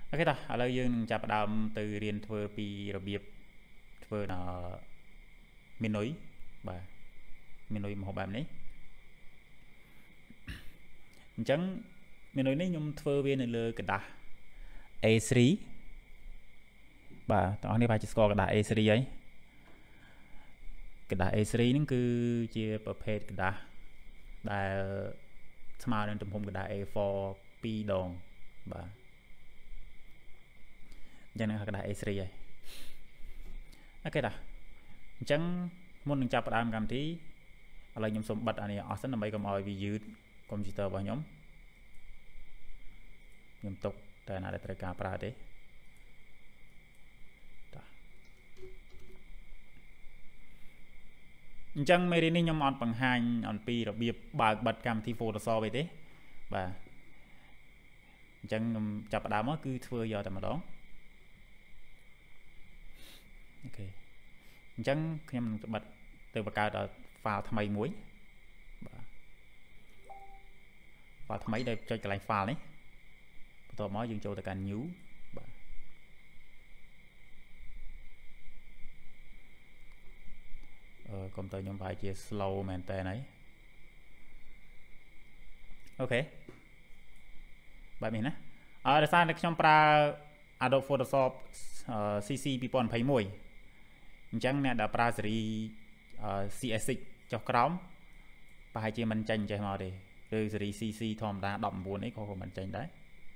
ok taឥឡូវយើងនឹងចាប់ផ្ដើមទៅរៀនធ្វើពីរបៀបធ្វើមេនុយបាទមេនុយមកបែបនេះអញ្ចឹងមេនុយនេះខ្ញុំធ្វើវានៅលើกระดาษ A3 បាទបងប្អូននេះប្រហែលជាស្គាល់กระดาษ A3 ហើយកระดาษ A3 ហ្នឹងគឺជាប្រភេទกระดาษដែលស្មើនឹងទំហំกระดาษ A4 2 ដងបាទអញ្ចឹងហ្នឹងហៅกระดาษ A3 ហើយអូខេតាអញ្ចឹងមុននឹងចាប់ផ្ដើមកម្មវិធីឥឡូវខ្ញុំសូមបិទអានេះអស់សិនដើម្បីកុំឲ្យវាយឺតកុំព្យូទ័ររបស់ខ្ញុំទុកតែណាដែលត្រូវការប្រើទេអញ្ចឹងមេរៀននេះខ្ញុំអត់បង្ហាញអំពីរបៀបបើកបិទកម្មវិធី Photoshop ទេបាទអញ្ចឹងខ្ញុំចាប់ផ្ដើមមកគឺធ្វើយកតែម្ដងអូខេអញ្ចឹងខ្ញុំនឹងបិទទៅបង្កើតដល់ file ថ្មីមួយបាទ file ថ្មីដែលចុចកន្លែង file នេះបន្ទាប់មកយើងចូលទៅកាន់ new បាទកុំព្យូទ័រខ្ញុំប្រហែលជា slow មែនតើហើយអូខេបែបនេះណាដោយសារតែខ្ញុំប្រើ Adobe Photoshop CC 2021អញ្ចឹងអ្នកដែលប្រើស៊េរី CS6 ចុះក្រោមប្រហែលជាមិនចាញ់ចេះមកទេឬស៊េរី CC ធម្មតា19នេះក៏មិនចាញ់ដែរ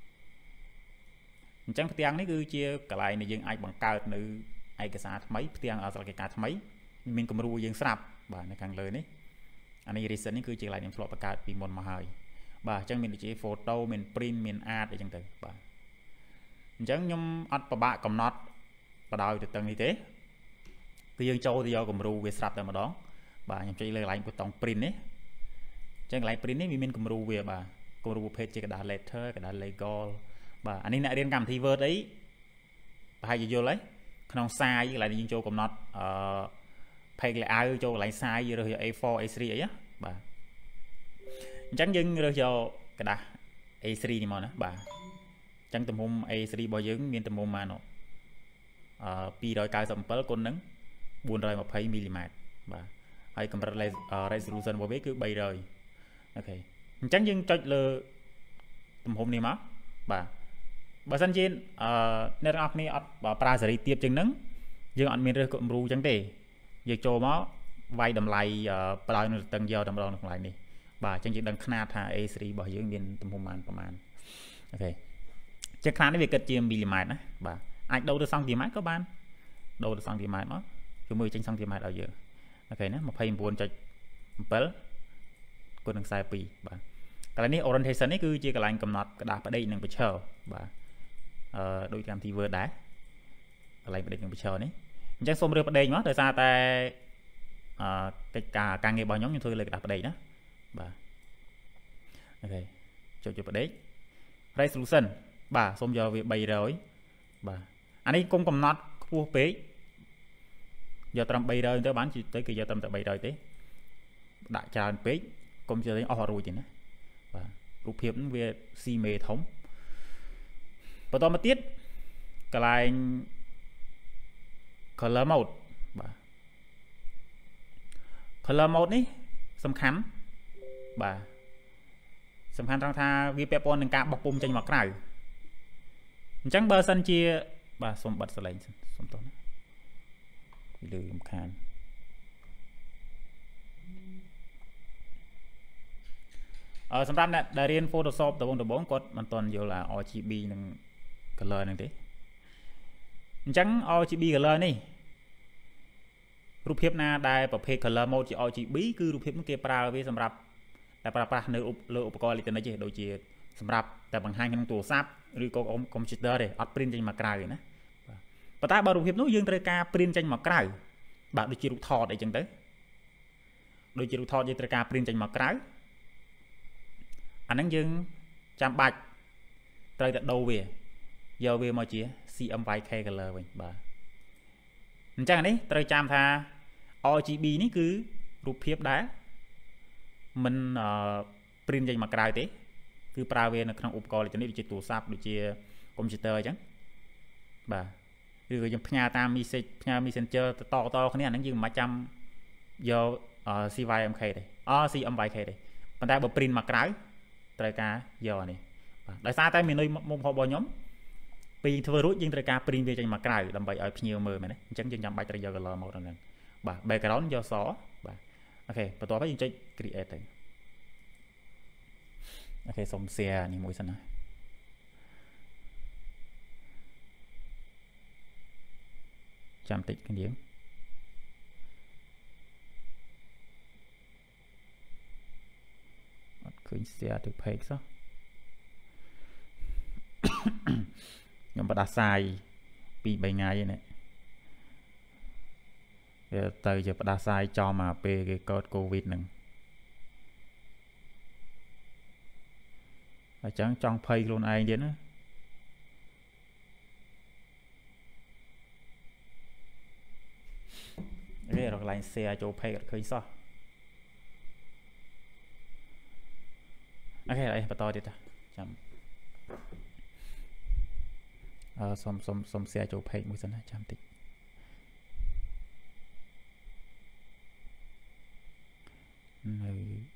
អញ្ចឹងផ្ទាំងនេះគឺជាកន្លែងដែលយើងអាចបង្កើតនៅឯកសារថ្មីផ្ទាំងស្រេចការថ្មីមានគំរូយើងស្រាប់បាទនៅខាងលើនេះអានេះ recent នេះគឺជាកន្លែងខ្ញុំធ្លាប់បង្កើតពីមុនមកហើយបាទអញ្ចឹងមានដូចជា photo មាន print មាន art អីចឹងទៅបាទអញ្ចឹងខ្ញុំអត់ពិបាកកំណត់បដោយទៅទាំងនេះទេគឺយើងចូលទៅយកគំរូវាស្រាប់តែម្ដងបាទខ្ញុំចុចលើកន្លែងប៊ូតុង print នេះអញ្ចឹងកន្លែង print នេះវាមានគំរូវាបាទគំរូប្រភេទជាกระดาษ letter กระดาษ legal បាទអានេះអ្នករៀនកម្មវិធី Word អីប្រហែលជាយល់ហើយក្នុងសារកន្លែងយើងចូលកំណត់page layout ចូលកន្លែងសាររើសយក A4 A3 អីណាបាទអញ្ចឹងយើងរើសយកกระดาษ A3 នេះមកណាបាទអញ្ចឹងទំហំ A3 របស់យើងមានទំហំប៉ុន្មាន297គុណនឹង420មីលីម៉ែត្របាទហើយកម្រិត resolution របស់វាគឺ300អូខេអញ្ចឹងយើងចុចលើទំហំនេះមកបាទបើសិនជាអ្នកទាំងអស់គ្នាអត់ប្រើស៊េរីទាបជាងហ្នឹងយើងអត់មានរើសគំរូចឹងទេយើងចូលមកវាយតម្លៃបដោយនៅតឹងយកតែម្ដងនៅកន្លែងនេះបាទអញ្ចឹងយើងដឹងຂະຫນាតថា A3 របស់យើងមានទំហំប្រមាណអូខេជាຂະຫນាតនេះវាគិតជាមីលីម៉ែត្រណាបាទអាចដូរទៅសង់ទីម៉ែត្រក៏បានដូរទៅសង់ទីម៉ែត្រមកជួយចេញសង់ទីម៉ែត្រឲ្យយើងអូខេណា 29.7 គុណនឹង42បាទកន្លែងនេះ orientation នេះគឺជាកន្លែងកំណត់ក្តារផ្ដេកនិងបញ្ឈរបាទដូចកម្មវិធី Word ដែរកន្លែងផ្ដេកនិងបញ្ឈរនេះអញ្ចឹងសូមរើសផ្ដេកមកដោយសារតែកិច្ចការងាររបស់ខ្ញុំធ្វើលើក្តារផ្ដេកណាបាទអូខេចុចផ្ដេក resolution បាទសូមយកវា300បាទអានេះគុំកំណត់ខ្ពស់ពេកយកត្រឹម300ទៅបានទៅគឺយកត្រឹមតែ300ទេដាក់ច្រើនពេកគុំជឿអស់រួចទេណាបាទរូបភាពហ្នឹងវាស៊ីមេធំបន្តមកទៀតកន្លែង color mode បាទ color mode នេះសំខាន់បាទសំខាន់ត្រង់ថាវាពាក់ព័ន្ធនឹងការបោះពុម្ពចេញមកក្រៅអញ្ចឹងបើសិនជាបាទសូមបិទសលេងសូមតោះណាពីលើរំខានសម្រាប់អ្នកដែលរៀន Photoshop ដំបូងគាត់មិនទាន់យល់ RGB និង color ហ្នឹងទេអញ្ចឹង RGB color នេះរូបភាពណាដែលប្រភេទ color mode ជា RGB គឺរូបភាពនោះគេប្រើវាសម្រាប់តែប្រើប្រាស់នៅលើឧបករណ៍អេឡិចត្រូនិកទេដូចជាសម្រាប់តែបង្ហាញក្នុងទូរស័ព្ទឬក៏កុំព្យូទ័រទេអត់ print ចេញមកក្រៅទេណាបាទប៉ុន្តែបើរូបភាពនោះយើងត្រូវការ print ចេញមកក្រៅបាទដូចជារូបថតអីចឹងទៅដូចជារូបថតយើងត្រូវការ print ចេញមកក្រៅអាហ្នឹងយើងចាំបាច់ត្រូវតែដូរវាយកវាមកជា CMYK color វិញបាទអញ្ចឹងនេះត្រូវចាំថា RGB នេះគឺរូបភាពដែលមិន print ចេញមកក្រៅទេគឺប្រើវានៅក្នុងឧបករណ៍អេឡិចត្រូនិកដូចជាទូរស័ព្ទដូចជាកុំព្យូទ័រអញ្ចឹងបាទឬក៏យើងផ្ញើតាម message ផ្ញើ messenger តគ្នាអាហ្នឹងយើងមិនចាំយក CYMK ទេCMYK ទេប៉ុន្តែបើ print មកក្រៅត្រូវការយកអានេះបាទដោយសារតែមេនុយមុខម្ហូបរបស់ខ្ញុំពេលយើងធ្វើរួចយើងត្រូវការ print វាចេញមកក្រៅដើម្បីឲ្យភ្ញៀវមើលមែនទេអញ្ចឹងយើងចាំបាច់ត្រូវយក color មកដល់ហ្នឹងបាទ background យកសបាទអូខេបន្ទាប់ហើយយើងចុច create ទៅអូខេសូម share នេះមួយសិនណាចាំតិចគ្នាអត់ឃើញ share ទៅ page សោះខ្ញុំបដាសាយ2-3ថ្ងៃនេះវាទៅជាបដាសាយចំមកពេលគេកើតកូវីដហ្នឹងអញ្ចឹងចង់ភ័យខ្លួនឯងទៀតណានេះរកកន្លែង share ចូល page អត់ឃើញសោះអូខេហើយបន្តទៀតចាំសុំ share ចូល page មួយសិនណាចាំតិចនៅ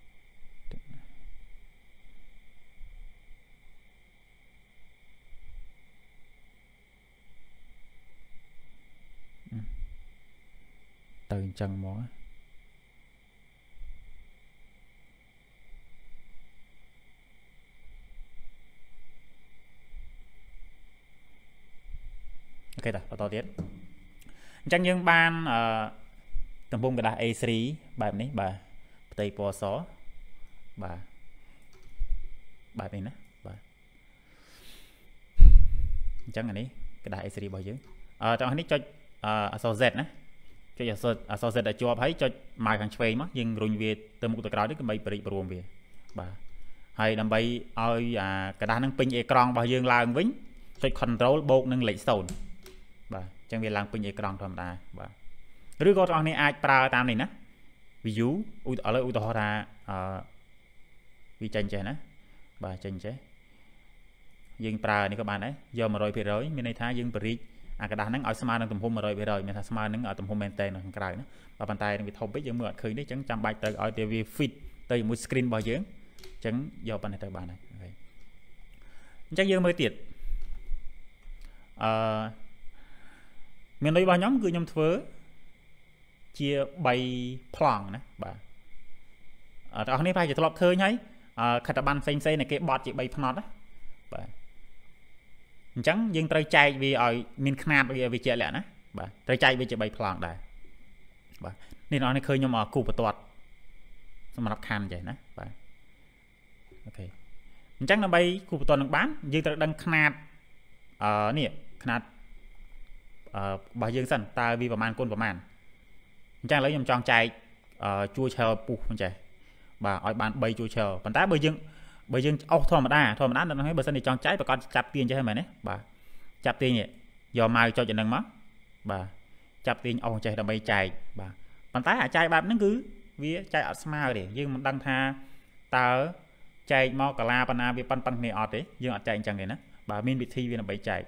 ទៅអញ្ចឹងមកអូខេតបន្តទៀតអញ្ចឹងយើងបានទំពុំกระดาษ A3 បែបនេះបាទផ្ទៃពណ៌សបាទបែបនេះណាបាទអញ្ចឹងអានេះกระดาษ A3 របស់យើងទាំងនេះចុចអក្សរ Z ណាចុចអក្សរ Z ឲ្យជាប់ហើយចុចម៉ៅខាងឆ្វេងមកយើងរុញវាទៅមុខទៅក្រោយនេះដើម្បីបរិបរួមវាបាទហើយដើម្បីឲ្យกระดาษហ្នឹងពេញអេក្រង់របស់យើងឡើងវិញចុច Control បូកនឹងលេខ0បាទអញ្ចឹងវាឡើងពេញអេក្រង់ធម្មតាបាទឬក៏បងប្អូនអាចប្រើតាមនេះណា view ឥឡូវឧទាហរណ៍ថាវាចេញចេះណាបាទចេញចេះយើងប្រើនេះក៏បានដែរយក 100% មានន័យថាយើងបរិចអាกระดาษហ្នឹងឲ្យស្មើនឹងទំហំ 100% មានថាស្មើនឹងទំហំមែនតើនៅខាងក្រៅណាបាទប៉ុន្តែនឹងវាធំពេកយើងមើលអត់ឃើញទេអញ្ចឹងចាំបាច់ត្រូវឲ្យតែវា fit ទៅជាមួយ screen របស់យើងអញ្ចឹងយកប៉ុណ្ណេះទៅបានហើយអញ្ចឹងយើងមើលទៀតមានន័យរបស់ខ្ញុំគឺខ្ញុំធ្វើជា3ប្លង់ណាបាទបងប្អូនប្រហែលជាធ្លាប់ឃើញហើយខិតប័ណ្ណផ្សេងៗនៃគេបត់ជា3ផ្នត់ណាបាទអញ្ចឹងយើងត្រូវចែកវាឲ្យមានຂະຫນាតវាជាក់លាក់ណាបាទត្រូវចែកវាជា3ប្លង់ដែរបាទនេះបងប្អូនឃើញខ្ញុំគូបន្ទាត់សម្រាប់ខណ្ឌចេះណាបាទអូខេអញ្ចឹងដើម្បីគូបន្ទាត់នឹងបានយើងត្រូវដឹងຂະຫນាតនេះຂະຫນាតរបស់យើងសិនតើវាប្រមាណគុណប្រមាណអញ្ចឹងឥឡូវខ្ញុំចង់ចែកជួរឆើពុះអញ្ចេះបាទឲ្យបាន3ជួរឆើប៉ុន្តែបើយើងអស់ធម្មតានៅហ្នឹងហើយបើសិនជាចង់ចែកប្រកាសចាប់ទាញចេះមែនទេបាទចាប់ទាញយកម៉ៅចុចអាហ្នឹងមកបាទចាប់ទាញអស់ចេះដើម្បីចែកបាទប៉ុន្តែអាចែកបែបហ្នឹងគឺវាចែកអត់ស្មើទេយើងមិនដឹងថាតើចែកមកកាឡាបណ្ណាវាប៉ុនគ្នាអត់ទេយើងអត់ចែកអញ្ចឹងទេណាបាទមានវិធីវាដើម្បីចែក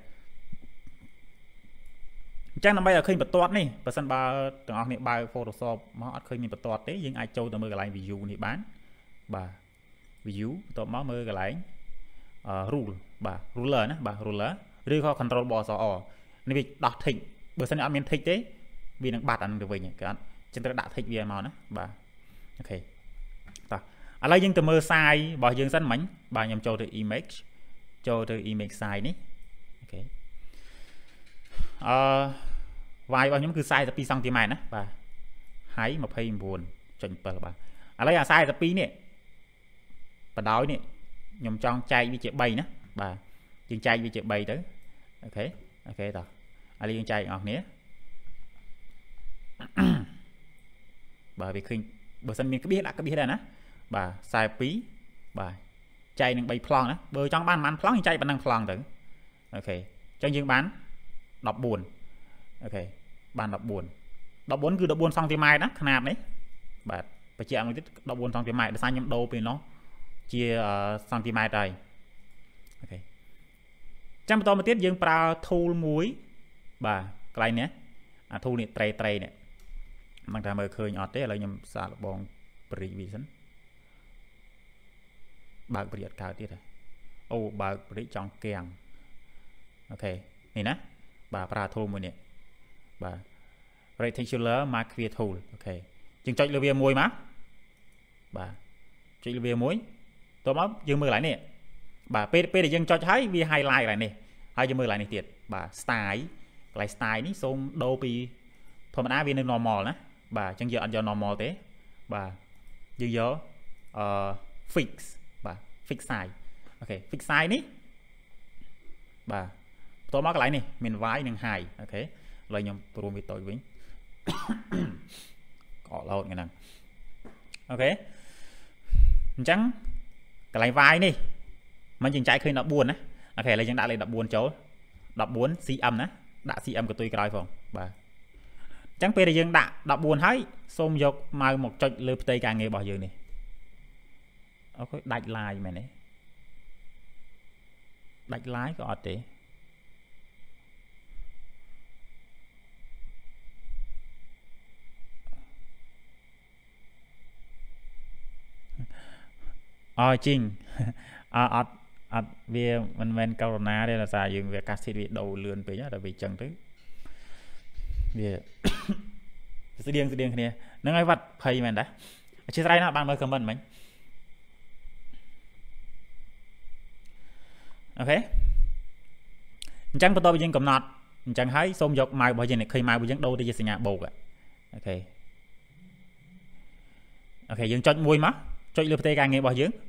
អញ្ចឹងដើម្បីឲ្យឃើញបន្ទាត់នេះបើសិនបើទាំងអស់គ្នាបើ Photoshop មកអត់ឃើញមានបន្ទាត់ទេយើងអាចចូលទៅមើលកន្លែង view នេះបានបាទ view បន្ទាប់មកមើលកន្លែងrule បាទ ruler ណាបាទ ruler ឬក៏ control បសអនេះវាដោះ tick បើសិនអត់មាន tick ទេវានឹងបាត់អានឹងទៅវិញគេអត់ចឹងត្រូវដាក់ tick វាមកណាបាទអូខេតោះឥឡូវយើងទៅមើល size របស់យើងសិនមិញបាទខ្ញុំចូលទៅ image ចូលទៅ image size នេះអូខេវាយរបស់ខ្ញុំគឺ42 cm ណាបាទ height 29.7 បាទឥឡូវអា42នេះបដោយនេះខ្ញុំចង់ចែកវាជា3ណាបាទយើងចែកវាជា3ទៅអូខេតោះឥឡូវយើងចែកអស់គ្នាបាទវាឃើញបើសិនមានក្បៀសដាក់ក្បៀសដែរណាបាទ42បាទចែកនឹង3ប្លង់ណាបើចង់បានប៉ុន្មានប្លង់យើងចែកប៉ុណ្ណឹងប្លង់ទៅអូខេអញ្ចឹងយើងបាន14អូខេបាន14គឺ14 cm ណាຂະຫນាតនេះបាទបញ្ជាក់មួយទៀត14 cm ដោយសារខ្ញុំដូរពេលនោះជាសង់ទីម៉ែត្រហើយអូខេចាំបន្តមកទៀតយើងប្រើ tool មួយបាទកន្លែងនេះអា tool នេះ tray នេះមិនថាមើលឃើញអត់ទេឥឡូវខ្ញុំសាកលបង brick វាសិនបើក brick អត់កើតទៀតអូបើក brick ចង់កៀងអូខេនេះណាបាទប្រើ tool មួយនេះបាទ rectangular marquee tool អូខេយើងចុចលើវាមួយមកបាទចុចលើវាមួយតោះមកយើងមើលកន្លែងនេះបាទពេលដែលយើងចុចហើយវា highlight កន្លែងនេះហើយយើងមើលកន្លែងនេះទៀតបាទ style កន្លែង style នេះសូមដូរពីធម្មតាវានៅ normal ណាបាទអញ្ចឹងយើងអត់យក normal ទេបាទយើងយកfix បាទ fix size អូខេ fix size នេះបាទបន្ទាប់មកកន្លែងនេះមាន wide និង high អូខេឥឡូវខ្ញុំព្រមវាតូចវិញកកលោតហ្នឹងអូខេអញ្ចឹងកន្លែង wide នេះមិនយើងចែកឃើញ14ណាអូខេឥឡូវយើងដាក់លេខ14ចូល14 cm ណាដាក់ cm កន្ទុយក្រោយផងបាទអញ្ចឹងពេលដែលយើងដាក់14ហើយសូមយកម៉ៅមកចុចលើផ្ទៃការងាររបស់យើងនេះអូខេដាច់ line មែនទេដាច់ line ក៏អត់ទេจริงអត់វាមិនមែនកូវីដទេដោយសារយើងវាកាសធាតុវាដូរលឿនពេកដល់វាចឹងទៅវាស្តៀងគ្នាហ្នឹងហើយវត្តភ័យមែនតាអធិស្ឋានណាបានមើល comment មិញអូខេអញ្ចឹងបន្ទាប់ពីយើងកំណត់អញ្ចឹងហើយសូមយកម៉ៅរបស់យើងឃើញម៉ៅរបស់យើងដូរទៅជាសញ្ញាបូកអូខេយើងចុចមួយមកចុចលើផ្ទៃការងាររបស់យើង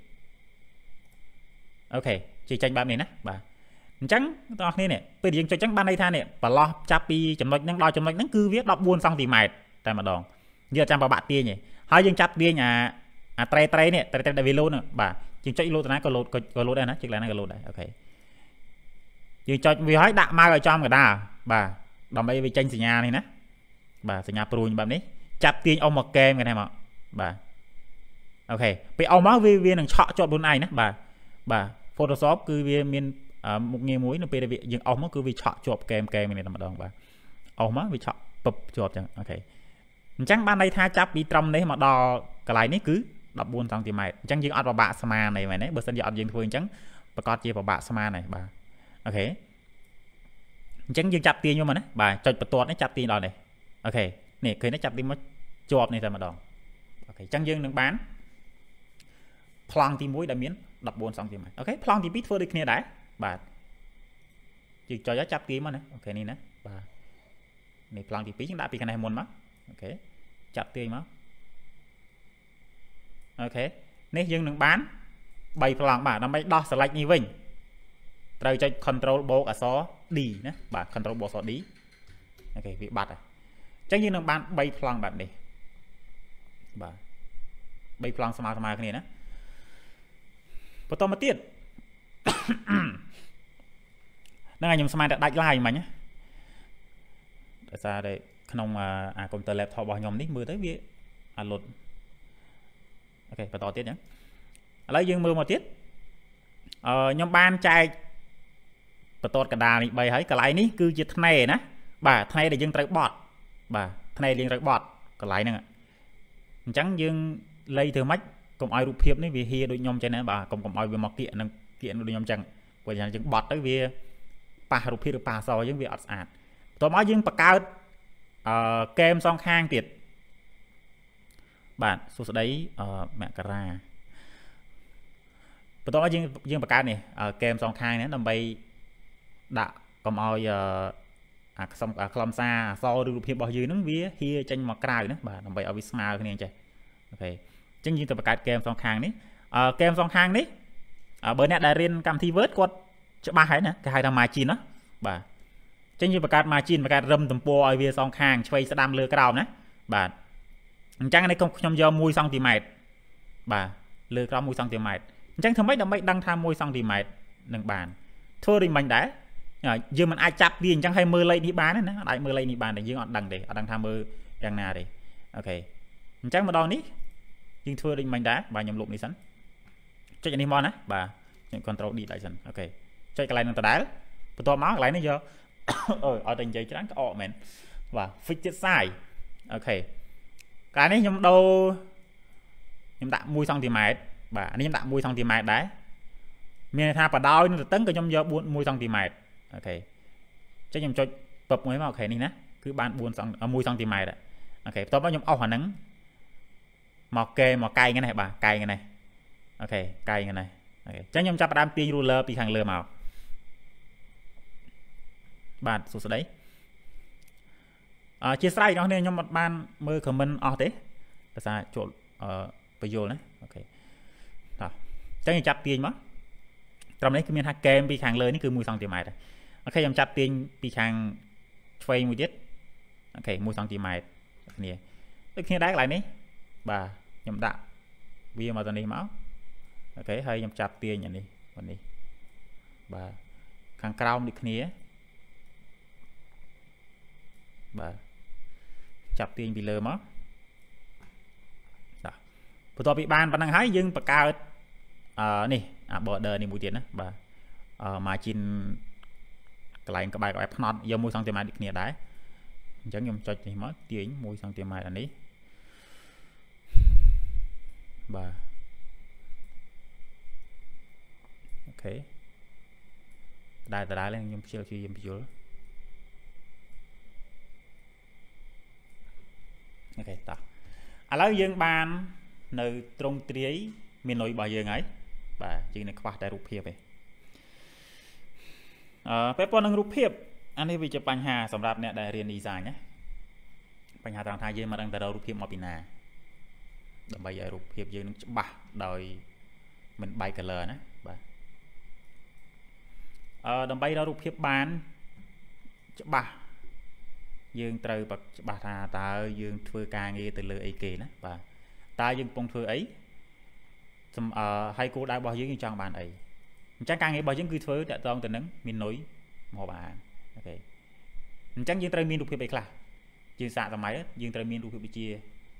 អូខេជាចេញបែបនេះណាបាទអញ្ចឹងបងប្អូនគ្នានេះពេលយើងចុចអញ្ចឹងបានន័យថានេះប្រឡោះចាប់ពីចំណុចហ្នឹងដល់ចំណុចហ្នឹងគឺវា14 សង់ទីម៉ែត្រតែម្ដងយើងអត់ចាំប្របាក់ទាញទេហើយយើងចាប់ទាញអាត្រេនេះត្រេដែលវាលោតហ្នឹងបាទយើងចុចលោតទៅណាក៏លោតដែរណាចុចឡើងណាក៏លោតដែរអូខេយើងចុចវាហើយដាក់ម៉ៅឲ្យចំកណ្ដាលបាទដើម្បីវាចេញសញ្ញានេះណាបាទសញ្ញាព្រួញបែបនេះចាប់ទាញអស់មកកែមគេថាមកបាទអូខេពេលអស់មកវានឹងឆក់ជាប់ខ្លួនឯងណាបាទ Photoshop គឺវាមានមុខងារមួយនៅពេលដែលយើងអស់មកគឺវាឆក់ជាប់កែមនេះតែម្ដងបាទអស់មកវាឆក់ពឹបជាប់ចឹងអូខេអញ្ចឹងបានន័យថាចាប់ពីត្រឹមនេះមកដល់កន្លែងនេះគឺ14 សង់ទីម៉ែត្រអញ្ចឹងយើងអត់ពិបាកស្មានទេមែនទេបើសិនជាអត់យើងធ្វើអញ្ចឹងប្រកាសជាពិបាកស្មានហើយបាទអូខេអញ្ចឹងយើងចាប់ទាញមកណាបាទចុចបន្ទាត់នេះចាប់ទាញដល់នេះអូខេនេះឃើញទេចាប់ទាញមកជាប់នេះតែម្ដងអូខេអញ្ចឹងយើងនឹងបានប្លង់ទី1ដែលមាន14 សង់ទីម៉ែត្រអូខេប្លង់ទី2ធ្វើដូចគ្នាដែរបាទយើងចុចចាប់ទាញមកណាអូខេនេះណាបាទនេះប្លង់ទី2យើងដាក់ពីខាងនេះមុនមកអូខេចាប់ទាញមកអូខេនេះយើងនឹងបាន3ប្លង់បាទដើម្បីដោះ select នេះវិញត្រូវចុច control បូកអក្សរ D ណាបាទ control បូកអក្សរ D អូខេវាបាត់ហើយអញ្ចឹងយើងនឹងបាន3ប្លង់បែបនេះបាទ3ប្លង់ស្មើគ្នាណាបន្តមកទៀតហ្នឹងហើយខ្ញុំស្មានតែដាច់ line មិញណាដោយសារតែក្នុងអាកុំព្យូទ័រ laptop របស់ខ្ញុំនេះមើលទៅវាអាលុតអូខេបន្តទៀតអញ្ចឹងឥឡូវយើងមើលមកទៀតខ្ញុំបានចែកបន្ទាត់កណ្ដាលនេះ3ហើយកន្លែងនេះគឺជាថ្នេរណាបាទថ្នេរដែលយើងត្រូវបត់បាទថ្នេរយើងត្រូវបត់កន្លែងហ្នឹងអញ្ចឹងយើងលៃធ្វើម៉េចកុំឲ្យរូបភាពនេះវាហៀដូចខ្ញុំចឹងណាបាទកុំឲ្យវាមកគៀកនឹងដូចខ្ញុំចឹងព្រោះយ៉ាងយើងបត់ទៅវាប៉ះរូបភាពឬប៉ះអក្សរយើងវាអត់ស្អាតបន្ទាប់មកយើងបង្កើតកែមសងខាងទៀតបាទសួស្ដីមករាបន្ទាប់មកយើងបង្កើតនេះកែមសងខាងនេះដើម្បីដាក់កុំឲ្យខ្លឹមសារអក្សរឬរូបភាពរបស់យើងហ្នឹងវាហៀចេញមកក្រៅណាបាទដើម្បីឲ្យវាស្មើគ្នាអញ្ចឹងអូខេអញ្ចឹងយើងទៅបង្កើតកែមសងខាងនេះកែមសងខាងនេះបើអ្នកដែលរៀនកម្មវិធី Word គាត់ច្បាស់ហើយណាគេហៅថា margin ណាបាទអញ្ចឹងយើងបង្កើត margin បង្កើតរឹមទំព័រឲ្យវាសងខាងឆ្វេងស្ដាំលើក្រោមណាបាទអញ្ចឹងនេះខ្ញុំយក1 សង់ទីម៉ែត្របាទលើក្រោម1 សង់ទីម៉ែត្រអញ្ចឹងធ្វើម៉េចដើម្បីដឹងថា1 សង់ទីម៉ែត្រនឹងបានធ្វើដូចមិញដែរយើងមិនអាចចាប់វាអញ្ចឹងឲ្យមើលលេខនេះបានទេណាអត់អាចមើលលេខនេះបានទេយើងអត់ដឹងទេអត់ដឹងថាមើលយ៉ាងណាទេអូខេអញ្ចឹងម្ដងនេះយើងធ្វើដូចមិញដែរបាទខ្ញុំលុបនេះសិនចុចនេះមកណាបាទខ្ញុំ control D ដៃសិនអូខេចុចកន្លែងនឹងដដែលបបន្ទាប់មកកន្លែងនេះយកអត់តែនិយាយច្រើនក៏អកមែនបាទ fixed size អូខេកាលនេះខ្ញុំដូរខ្ញុំដាក់1 cm បាទនេះខ្ញុំដាក់1 cm ដែរមានន័យថាបដោយនឹងទទឹងក៏ខ្ញុំយក1 cm អូខេអញ្ចឹងខ្ញុំចុចពឹបមួយមកអូខេនេះណាគឺបាន1 cm អូខេបន្ទាប់មកខ្ញុំអស់អាហ្នឹងមកកែងនេះបាទកែងនេះអូខេកែងនេះអូខេអញ្ចឹងខ្ញុំចាប់ផ្ដើមទាញ ruler ពីខាងលើមកបាទសួស្ដីជាស្រ័យបងប្អូនខ្ញុំអត់បានមើល comment អស់ទេភាសាចូលបញ្យល់ណាអូខេតោះអញ្ចឹងខ្ញុំចាប់ទាញមកត្រឹមនេះគឺមានថាកែមពីខាងលើនេះគឺ1 cm អូខេខ្ញុំចាប់ទាញពីខាងឆ្វេងមួយទៀតអូខេ1 cm គ្នាដូចគ្នាដែរកន្លែងនេះបាទខ្ញុំដាក់វាមកទៅនេះមកអូខេហើយខ្ញុំចាប់ទាញអានេះបាទខាងក្រោមដូចគ្នាបាទចាប់ទាញពីលើមកបាទបន្ទាប់ពីបានប៉ុណ្ណឹងហើយយើងបង្កើតនេះអា border នេះមួយទៀតណាបាទmargin កន្លែងក្បែរផ្នត់យក1 cm ដូចគ្នាដែរអញ្ចឹងខ្ញុំចុចនេះមកទាញ1 cm អានេះបាទអូខេដដែលឡើងខ្ញុំព្យាយាមបញ្យល់អូខេតោះឥឡូវយើងបាននៅត្រង់ទ្រាយមាននុយរបស់យើងហើយបាទជាងនៅខ្វះតែរូបភាពទេពេលប៉ុណ្ណឹងរូបភាពអានេះវាជាបញ្ហាសម្រាប់អ្នកដែលរៀន design ណាបញ្ហាត្រង់ថាយើងមិនដឹងតើរករូបភាពមកពីណាដើម្បីឲ្យរូបភាពយើងនឹងច្បាស់ដោយមិនបែក color ណាបាទដើម្បីរករូបភាពបានច្បាស់យើងត្រូវច្បាស់ថាតើយើងធ្វើការងារទៅលើអីគេណាបាទតើយើងកំពុងធ្វើអីហើយគោលដៅរបស់យើងចង់បានអីអញ្ចឹងការងាររបស់យើងគឺធ្វើតាក់ទងទៅនឹងមាននុយមកបានអូខេអញ្ចឹងយើងត្រូវមានរូបភាពអីខ្លះយើងសាកសម័យយើងត្រូវមានរូបភាពដូចជា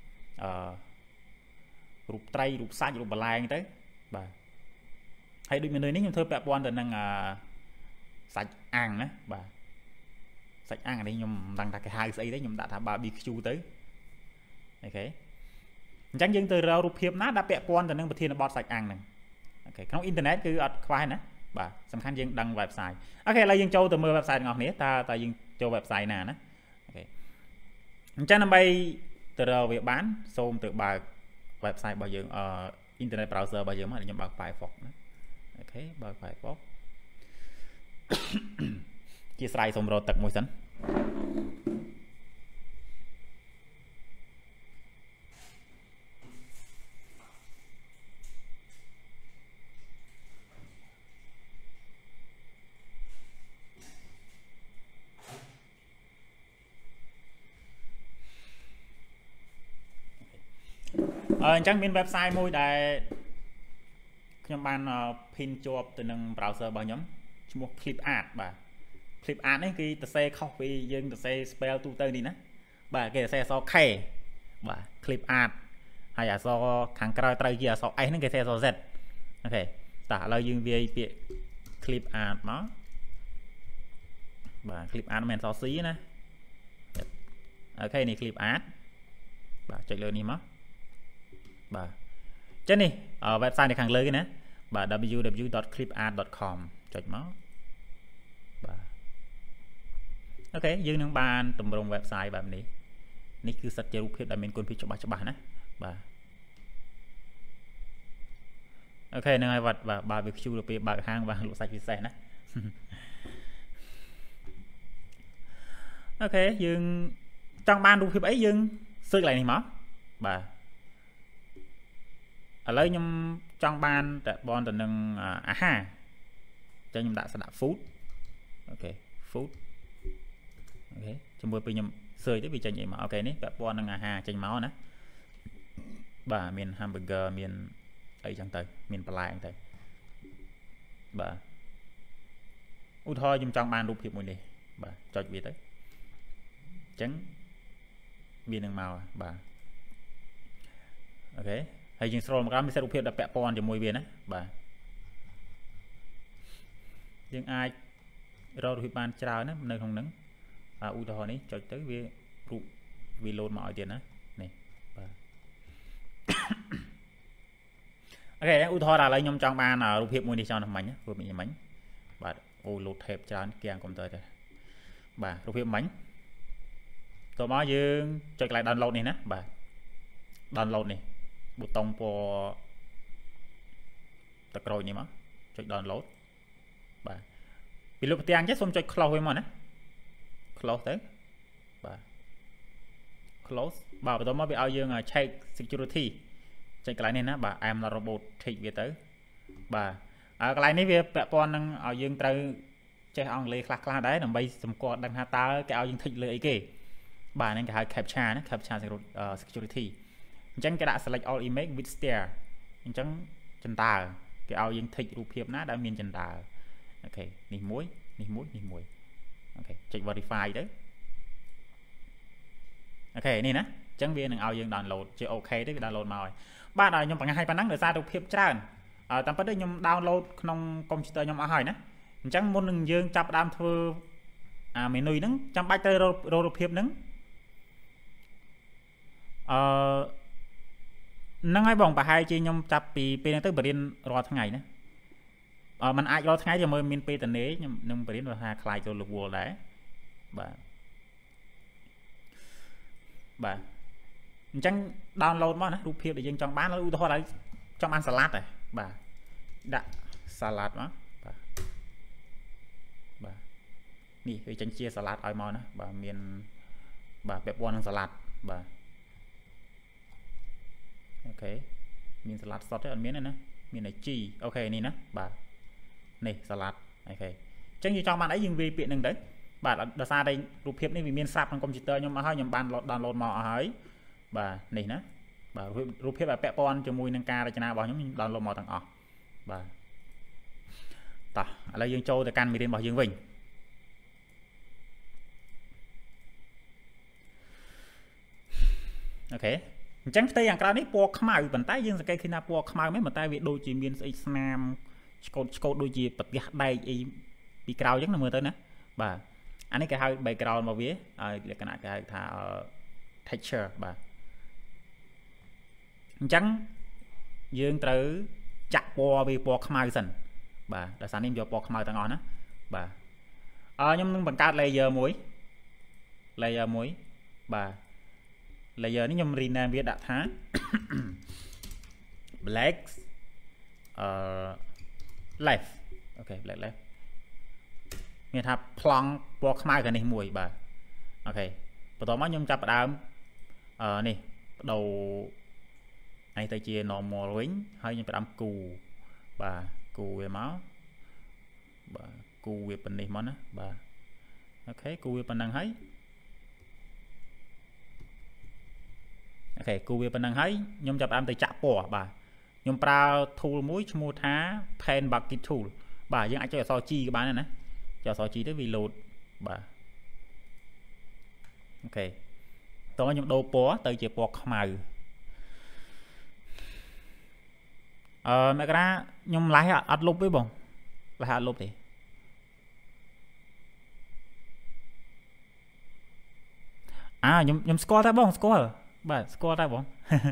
រូបត្រីរូបសាច់រូបបន្លែងទៅបាទហើយដូចមាននេះខ្ញុំធ្វើពាក់ព័ន្ធទៅនឹងសាច់អាំងណាបាទសាច់អាំងនេះខ្ញុំមិនដឹងថាគេហៅស្អីទេខ្ញុំដាក់ថា barbecue ទៅអូខេអញ្ចឹងយើងទៅរករូបភាពណាដែលពាក់ព័ន្ធទៅនឹងប្រធានបទសាច់អាំងហ្នឹងអូខេក្នុងអ៊ីនធឺណិតគឺអត់ខ្វះណាបាទសំខាន់យើងដឹង website អូខេឥឡូវយើងចូលទៅមើល website ទាំងអស់គ្នាតើយើងចូល website ណាណាអូខេអញ្ចឹងដើម្បីទៅរកវាបានសូមទៅបើក website របស់យើងinternet browser របស់យើងមកខ្ញុំបើក Firefox ណាអូខេបើក Firefox ជាស្រ័យសូមរកទឹកមួយសិនអញ្ចឹងមាន website មួយដែលខ្ញុំបាន pin ជាប់ទៅនឹង browser របស់ខ្ញុំឈ្មោះ Clip Art បាទ Clip Art នេះគឺសរសេរខុសពីយើងសរសេរ spell ទូទៅនេះណាបាទគេសរសេរអក្សរ K បាទ Clip Art ហើយអក្សរខាងក្រោយត្រូវជាអក្សរ S ហ្នឹងគេសរសេរអក្សរ Z អូខេតោះឥឡូវយើងវាយពាក្យ Clip Art មកបាទ Clip Art មិនមែនអក្សរ C ណាអូខេនេះ Clip Art បាទចុចលើនេះមកបាទចឹងនេះ website នៅខាងលើគេណាបាទ www.clipart.com ចុចមកបាទអូខេយើងនឹងបានតម្រង់ website បែបនេះនេះគឺសិតជារូបភាពដែលមានគុណភាពច្បាស់ណាបាទអូខេហ្នឹងហើយបាទបើវា Q ទៅពេលបើកហាងបាទលក់សាច់ពិសេសណាអូខេយើងចង់បានរូបភាពអីយើងសើចកន្លែងនេះមកបាទឥឡូវខ្ញុំចង់បានតែបនទៅនឹងអាហារអញ្ចឹងខ្ញុំដាក់ស្ដាក់ food អូខេ food អូខេជាមួយពេលខ្ញុំ search ទៅវាចេញអីមកអូខេនេះពាក់ព័ន្ធនឹងអាហារចេញមកណាបាទមាន hamburger មានអីចឹងទៅមានបន្លែអីទៅបាទឧទាហរណ៍ខ្ញុំចង់បានរូបភាពមួយនេះបាទចុចវាទៅអញ្ចឹងវានឹងមកបាទអូខេហើយយើង scroll មកក្រោមមានរូបភាពដែលពាក់ព័ន្ធជាមួយវាណាបាទយើងអាចรอรูปបានច្រើនណានៅក្នុងហ្នឹងឧទាហរណ៍នេះចុចទៅវារូបវា load មកឲ្យទៀតណានេះបាទអូខេឧទាហរណ៍ឥឡូវខ្ញុំចង់បានរូបភាពមួយនេះចង់តែមិញរូបនេះមិញបាទអូ load tape ច្រើនគៀងកុំព្យូទ័រទៅបាទរូបភាពមិញតោះមកយើងចុចកន្លែង download នេះណាបាទ download នេះប៊ូតុងពណ៌ទឹកក្រូចនេះមកចុច download បាទពីលើផ្ទាំងចេះសូមចុច close វាមកណា close ទៅបាទ close បាទបន្តមកវាឲ្យយើង check security ចុចកន្លែងនេះណាបាទ I'm not robot tick វាទៅបាទកន្លែងនេះវាពាក់ព័ន្ធនឹងឲ្យយើងត្រូវចេះអង់គ្លេសខ្លះដែរដើម្បីសម្គាល់ដឹងថាតើគេឲ្យយើង tick លើអីគេបាទហ្នឹងគេហៅ captcha ណា captcha security អញ្ចឹងគេដាក់ select all image with stare អញ្ចឹងចន្ទើគេឲ្យយើង tick រូបភាពណាដែលមានចន្ទើអូខេនេះមួយនេះមួយនេះមួយអូខេចុច verify ទៅអូខេនេះណាអញ្ចឹងវានឹងឲ្យយើង download ជា OK ទេវា download មកហើយបាទខ្ញុំបង្ហាញប៉ុណ្ណឹងដោយសាររូបភាពច្រើនតាមពិតខ្ញុំ download ក្នុងកុំព្យូទ័រខ្ញុំអស់ហើយណាអញ្ចឹងមុននឹងយើងចាប់ផ្ដើមធ្វើmenu ហ្នឹងចាំបាច់ទៅរករូបភាពហ្នឹងហ្នឹងហើយបងប្រហែលជាខ្ញុំចាប់ពីពេលហ្នឹងទៅបរៀនរាល់ថ្ងៃណាมันអាចរាល់ថ្ងៃជាមួយមានពេលតនេខ្ញុំនឹងបរៀនថាខ្លាយចូលលោកវល់ដែរបាទអញ្ចឹង download មកណារូបភាពដែលយើងចង់បានឧទាហរណ៍ឲ្យចង់បានសាឡាត់ហ៎បាទដាក់សាឡាត់មកបាទនេះវាចេញជាសាឡាត់ឲ្យមកណាបាទមានបាទពាក់ព័ន្ធនឹងសាឡាត់បាទអូខេមានសាឡាត់សុទ្ធទេអត់មានទេណាមានតែជីអូខេនេះណាបាទនេះសាឡាត់អូខេអញ្ចឹងយើងចង់បានអីយើងវាយពាក្យហ្នឹងទៅបាទដោយសារតែរូបភាពនេះវាមានស្រាប់ក្នុងកុំព្យូទ័រខ្ញុំអស់ហើយខ្ញុំបាន download មកអស់ហើយបាទនេះណាបាទរូបភាពដែលពាក់ព័ន្ធជាមួយនឹងការរចនារបស់ខ្ញុំ download មកទាំងអស់បាទតោះឥឡូវយើងចូលទៅកាន់មេរៀនរបស់យើងវិញអូខេអញ្ចឹងផ្ទៃខាងក្រៅនេះពណ៌ខ្មៅប៉ុន្តែយើងសង្កេតឃើញថាពណ៌ខ្មៅមែនប៉ុន្តែវាដូចជាមានស្អីស្នាមឆ្កូតដូចជាប្រទេសដែកអីពីក្រៅអញ្ចឹងមើលទៅណាបាទអានេះគេហៅ background របស់វាហើយលក្ខណៈគេហៅថា texture បាទអញ្ចឹងយើងត្រូវចាក់ពណ៌វាពណ៌ខ្មៅសិនបាទដោយសារនេះយកពណ៌ខ្មៅទាំងអស់ណាបាទខ្ញុំនឹងបង្កើត layer មួយបាទ layer នេះខ្ញុំ rename វាដាក់ថា black left អូខេ black left មានថាប្លង់ពណ៌ខ្មៅកានេះមួយបាទអូខេបន្តមកខ្ញុំចាប់ផ្ដើមនេះបដូរនេះទៅជា normal វិញហើយខ្ញុំផ្ដើមគូបាទគូវាមកបាទគូវាប៉ុណ្នេះមកណាបាទអូខេគូវាប៉ុណ្ណឹងហើយអូខេគូវាប៉ុណ្ណឹងហើយខ្ញុំចាប់ផ្ដើមទៅចាក់ពណ៌បាទខ្ញុំប្រើ tool មួយឈ្មោះថា pen bucket tool បាទយើងអាចចុចអក្សរ G ក៏បានដែរណាចុចអក្សរ G ទៅវា load បាទអូខេតោះខ្ញុំដូរពណ៌ទៅជាពណ៌ខ្មៅមកណាខ្ញុំឡាយអត់លុបទេបងឡាយអត់លុបទេខ្ញុំស្គាល់តែបងស្គាល់បាទស្គាល់តែបង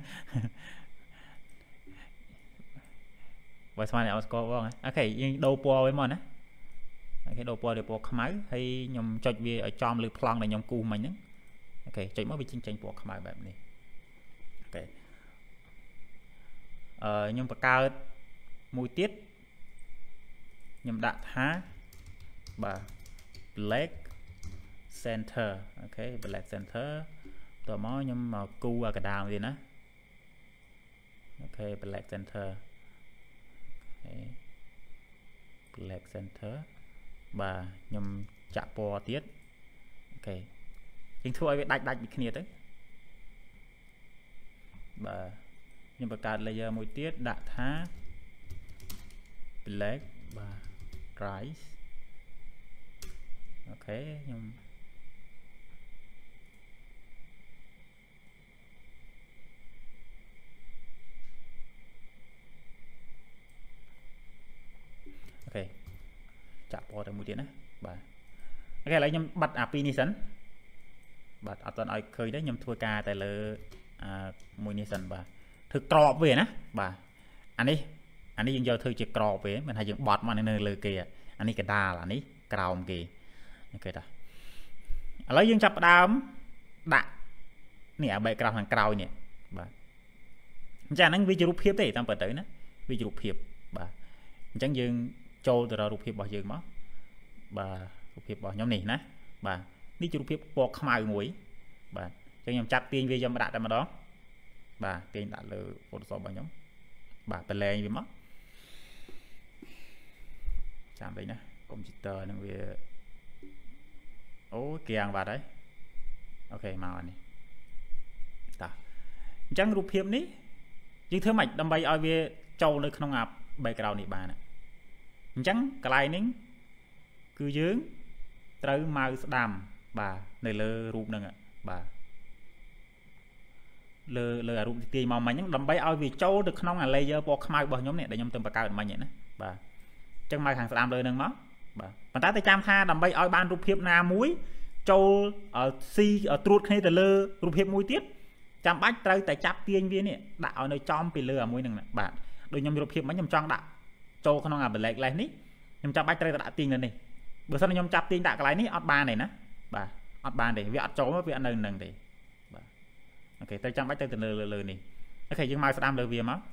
បើស្មានតែអត់ស្គាល់បងអូខេយើងដូរពណ៌វិញមកណាអូខេដូរពណ៌ទៅពណ៌ខ្មៅហើយខ្ញុំចុចវាឲ្យចំលើប្លង់ដែលខ្ញុំគូសមិញហ្នឹងអូខេចុចមកវាចេញពណ៌ខ្មៅបែបនេះអូខេខ្ញុំបង្កើតមួយទៀតខ្ញុំដាក់ថាបាទ black center អូខេ black center តោះមកខ្ញុំមកគូអាកណ្ដាលទៀតណាអូខេ black center អូខេ black center បាទខ្ញុំចាក់ពណ៌ទៀតអូខេយើងធ្វើឲ្យវាដាច់ពីគ្នាទៅបាទខ្ញុំបង្កើត layer មួយទៀតដាក់ថា black បាទ rice អូខេខ្ញុំអូខេចាក់ពណ៌ទៅមួយទៀតណាបាទអូខេឥឡូវខ្ញុំបិទអាពីរនេះសិនបាទអត់ទាន់ឲ្យឃើញទេខ្ញុំធ្វើការតែលើមួយនេះសិនបាទធ្វើក្របវាណាបាទអានេះយើងយកធ្វើជាក្របវាមិនថាយើងបត់មកនៅលើគេអានេះកដាលអានេះក្រោមគេអូខេតាឥឡូវយើងចាប់ផ្ដើមដាក់នេះអា background ខាងក្រោយនេះបាទអញ្ចឹងហ្នឹងវាជារូបភាពទេតាមពិតទៅណាវាជារូបភាពបាទអញ្ចឹងយើងចូលទៅរករូបភាពរបស់យើងមកបាទរូបភាពរបស់ខ្ញុំនេះណាបាទនេះជារូបភាពពណ៌ខ្មៅមួយបាទអញ្ចឹងខ្ញុំចាប់ទាញវាយកមកដាក់តែម្ដងបាទទាញដាក់លើ Photoshop របស់ខ្ញុំបាទប្រឡែងវាមកចាំតិចណាកុំព្យូទ័រហ្នឹងវាអូគៀងបាត់ហើយអូខេមកនេះតោះអញ្ចឹងរូបភាពនេះយើងធ្វើម៉េចដើម្បីឲ្យវាចូលនៅក្នុងអា background នេះបានអញ្ចឹងកន្លែងនេះគឺយើងត្រូវម៉ៅស្ដាំបាទនៅលើរូបហ្នឹងបាទលើអារូបទីទាញមកមិញហ្នឹងដើម្បីឲ្យវាចូលទៅក្នុងអា layer ពណ៌ខ្មៅរបស់ខ្ញុំនេះដែលខ្ញុំទៅបង្កើតមិញហ្នឹងណាបាទអញ្ចឹងម៉ៅខាងស្ដាំលើហ្នឹងមកបាទប៉ុន្តែតែចាំថាដើម្បីឲ្យបានរូបភាពណាមួយចូលស៊ីត្រួតគ្នាទៅលើរូបភាពមួយទៀតចាំបាច់ត្រូវតែចាប់ទាញវានេះដាក់ឲ្យនៅចំពីលើអាមួយហ្នឹងបាទដូចខ្ញុំរូបភាពមិញខ្ញុំចង់ដាក់ចូលក្នុងអា black lace នេះខ្ញុំចាំបាច់ត្រូវតែដាក់ទាញនៅនេះបើសិនខ្ញុំចាប់ទាញដាក់កន្លែងនេះអត់បានទេណាបាទអត់បានទេវាអត់ចូលមកវាអត់នៅនឹងទេបាទអូខេទៅចាំបាច់ទៅលើនេះអូខេយើងមកស្ដាំលើវាមក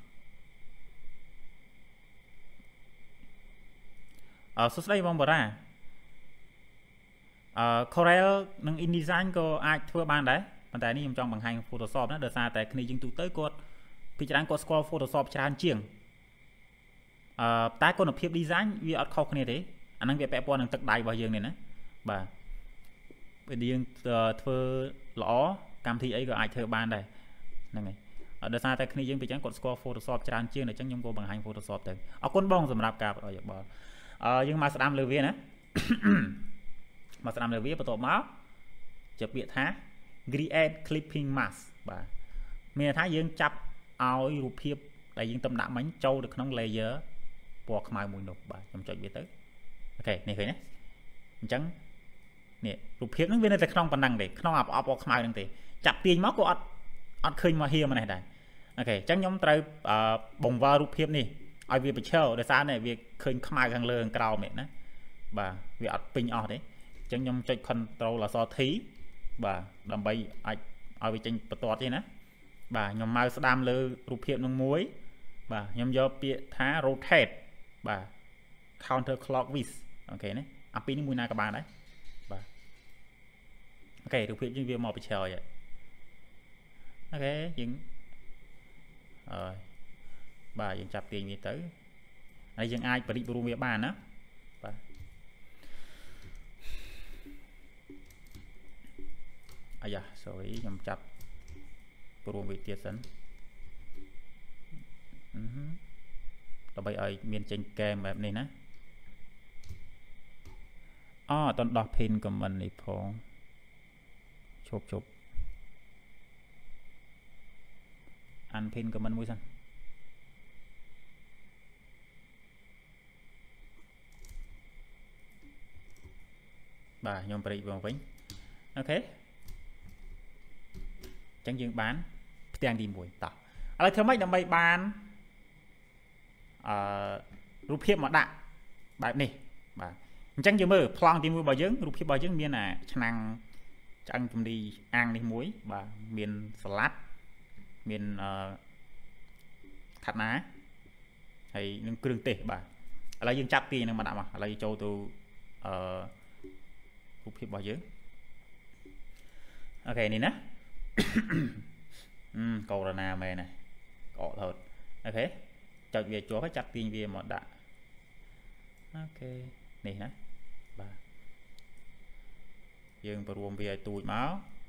សួស្ដីបងបារ៉ាCorel និង InDesign ក៏អាចធ្វើបានដែរប៉ុន្តែនេះខ្ញុំចង់បង្ហាញ Photoshop ណាដោយសារតែគ្នាយើងទូទៅគាត់ពីច្រើនគាត់ស្គាល់ Photoshop ច្រើនជាងតែគុណភាព design វាអត់ខុសគ្នាទេអាហ្នឹងវាពាក់ព័ន្ធនឹងទឹកដៃរបស់យើងនេះណាបាទពេលយើងធ្វើល្អកម្មវិធីអីក៏អាចធ្វើបានដែរហ្នឹងហើយដោយសារតែគ្នាយើងពីចឹងគាត់ស្គាល់ Photoshop ច្រើនជាងអញ្ចឹងខ្ញុំក៏បង្ហាញ Photoshop ទៅអរគុណបងសម្រាប់ការផ្ដល់យោបល់យើងមកស្ដាំលើវាណាមកស្ដាំលើវាបន្ទាប់មកជាពាក្យថា create clipping mask បាទមានន័យថាយើងចាប់ឲ្យរូបភាពដែលយើងតំដាក់មិញចូលទៅក្នុង layer ពណ៌ខ្មៅមួយនោះបាទខ្ញុំចុចវាទៅអូខេនេះឃើញណាអញ្ចឹងនេះរូបភាពហ្នឹងវានៅតែក្នុងប៉ុណ្ណឹងទេក្នុងអាប្រអប់ពណ៌ខ្មៅហ្នឹងទេចាប់ទាញមកក៏អត់ឃើញមកហៀមកនេះដែរអូខេអញ្ចឹងខ្ញុំត្រូវបង្វិលរូបភាពនេះឲ្យវាប្រឈើដោយសារនេះវាឃើញខ្មៅខាងលើខាងក្រោមនេះណាបាទវាអត់ពេញអស់ទេអញ្ចឹងខ្ញុំចុច Ctrl អក្សរ T បាទដើម្បីអាចឲ្យវាចេញបន្ទាត់ទេណាបាទខ្ញុំមកស្ដាំលើរូបភាពនឹងមួយបាទខ្ញុំយកពាក្យថា rotate បាទ counter clockwise អូខេណាអាពីរនេះមួយណាក៏បានដែរបាទអូខេរូបភាពយើងវាមកប្រឈើហើយអូខេយើងបាទយើងចាប់ទាញវាទៅហើយយើងអាចបរិបរួមវាបានណាបាទអាយ៉ា sorry ខ្ញុំចាប់ព្រមវាទៀតសិនដើម្បីឲ្យមានចេញកែមបែបនេះណាអត់ដោះ pin comment នេះផងជប់អាន pin comment មួយសិនបាទខ្ញុំប្រិយមកវិញអូខេអញ្ចឹងយើងបានផ្ទាំងទី1តោះឥឡូវធ្វើម៉េចដើម្បីបានរូបភាពមកដាក់បែបនេះបាទអញ្ចឹងយើងមើលប្លង់ទី1របស់យើងរូបភាពរបស់យើងមានឆ្នាំងឆ្អឹងជំនីអាំងនេះមួយបាទមានសាឡាត់មានខាត់ណាហើយនឹងគ្រឿងទេសបាទឥឡូវយើងចាប់ទាញនឹងមកដាក់មកឥឡូវចូលទៅរូបភាពរបស់យើងអូខេនេះណាកូរ៉ូណាមែនណាកករហូតអូខេចុចវាជាប់ហើយចាប់ទាញវាមកដាក់អូខេនេះណាបាទយើងបរួមវាឲ្យទូចមក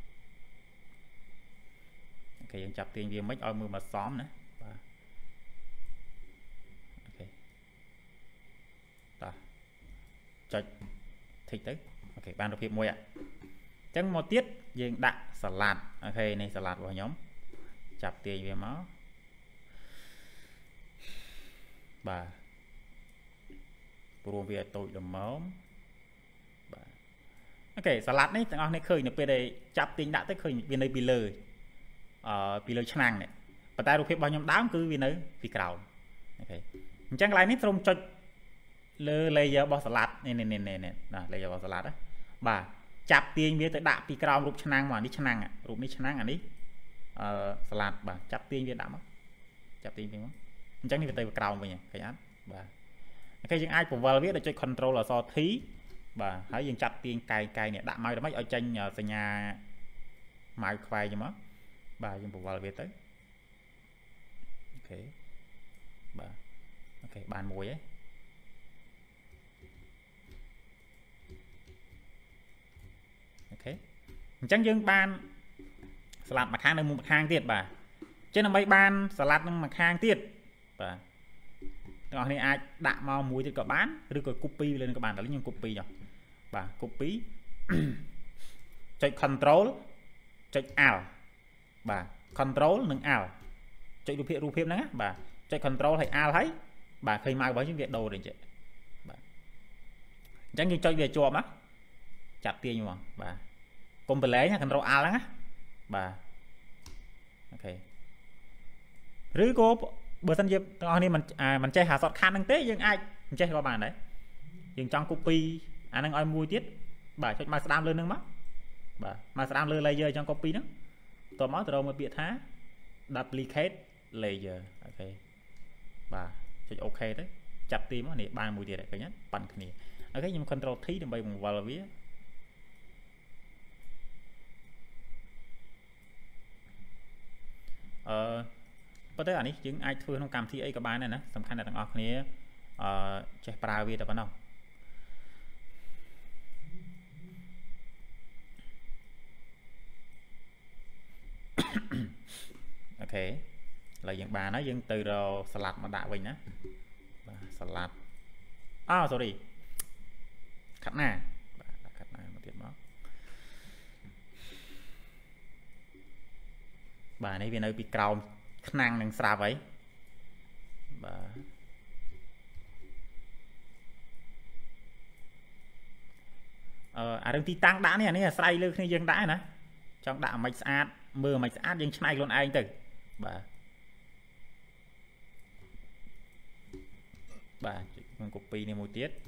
អូខេយើងចាប់ទាញវាមិនឲ្យមើលមកសមណាបាទអូខេតោះចុចធីកទៅអូខេបានរូបភាពមួយអញ្ចឹងមកទៀតយើងដាក់សាឡាត់អូខេនេះសាឡាត់របស់ខ្ញុំចាប់ទាញវាមកបាទព្រមវាឲ្យតូចល្មម ok salad này tao này khơi nó về đây chắp tiền đã tới khơi về đây bị lơi chăng này và ta được phép bao nhiêu đám cứ vì nơi vì cầu ok chẳng lại nít trong cho lơi giờ bao salad nè lơi giờ bao salad đó bà chắp tiền về tới đạp vì cầu rụp chăng mà đi chăng à rụp đi chăng à đi salad bà chắp tiền về đạp á chắp tiền về chẳng đi về tới cầu vậy nhỉ cái án bà cái những ai của vào biết là chơi control là do thí bà hãy dừng chặt tiền cài nè đạm mai đó mấy ở trên nhà mai khoai cho nó bà dùng bộ vào biết tới ok bà ok bàn mùi ấy ok chẳng dừng bàn salad mặt hàng một hàng tiệt bà trên là mấy bàn salad mặt hàng tiệt bà còn này ai đạm màu mùi thì có bán rồi có copy lên các bạn là lấy những copy rồi và copy chạy control chạy ảo và control nâng ảo chạyรูปភាព ហ្នឹង bà chạy control hay ảo thấy bà khi mai với những việc đồ để chạy chẳng như chơi về chùa á chặt tiền nhưng mà bà cùng với lấy nha control ảo đó bà ok rồi cô bữa thân dịp tao này mình chơi hạ sọt khăn năng tế nhưng ai mình chơi các bạn đấy nhưng trong copy anh đang oi mùi tiết bà cho mà đam lên nâng mắt bà mà đam lên layer trong copy đó tôi máu từ đâu mà biệt thá duplicate layer ok bà cho ok đấy chặt tim này ba mùi tiết đấy cái nhất bằng cái này ok nhưng control thí để bay bằng vào là vía có tới này chứng ai thưa không cầm thi ấy các bạn này nè tầm khăn là tầng ọt này chơi pra vi tập nào ok là dạng bà nói dân từ rồi salad mà đã mình á salad sorry khát nè một tiết đó bà này vì nơi bị cầu năng năng xa vậy bà đừng tí tăng đã này là say lư khi dân đã nè trong đạo mạch sát mưa mạch sát dân này luôn anh từ bà mình copy này một tiết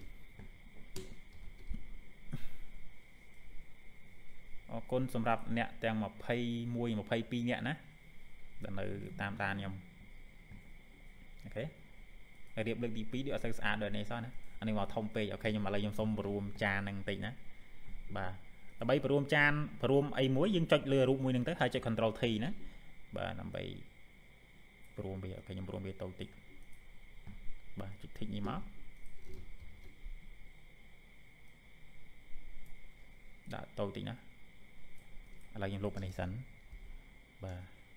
con sầm rạp nè đang một phay pi nè nè đợt này tam ta nhom ok điệp được đi pi đi ở sân sạn đời này sao nè anh em vào thông page ok nhưng mà lại nhom xong room trà năng tị nè bà bay room chan room ấy muối nhưng cho lừa room muối năng tới hai cho control thì nè bà làm bay room bây giờ ok nhưng room bây tàu tị bà chụp thích như máu đã tàu tị nè lại những lúc này sẵn bà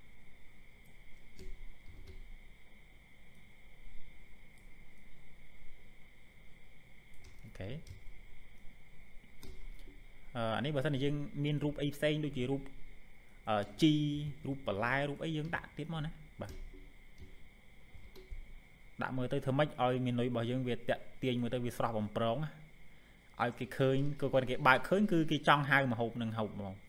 ok anh ấy bảo sao này dương miên rúp ấy xanh đôi chỉ rúp chi rúp và lai rúp ấy dương đã tiếp mà nè bà đã mời tới thơm mách ơi miền núi bảo dương Việt tiền mời tới Việt sọp bằng prong ơi cái khơi cơ quan cái bài khơi cứ cái trong hai mà hộp nâng hộp mà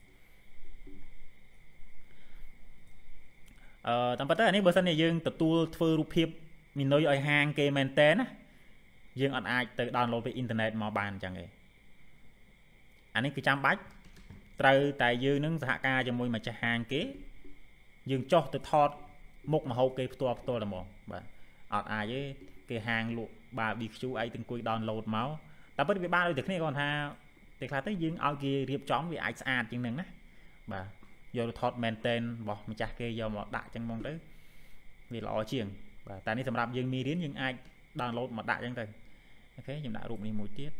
tầm bắt tới anh ấy bữa sau này dương tập tu phơi rụp hiệp mình nói ở hàng kê men té á dương anh ai tự download về internet mà bàn chẳng vậy anh ấy cứ chăm bách từ tại dương nâng hạ ca cho môi mà cho hàng kế dương cho từ thọt một mà hậu kê to là một và ai với cái hàng lụa bà bị chú ấy từng cùi download máu ta bất bị ba đôi thực này còn ha thì là tới dương ao kia riệp chóm vì ai xa chừng nâng á bà vô thọt maintain bỏ mình chắc kia vô mà đại chẳng mong tới vì lọ chiềng và tạiនេះសម្រាប់យើងមានរៀនយើងអាច download មកដាក់អញ្ចឹងទៅអូខេខ្ញុំដាក់រូបនេះមួយទៀត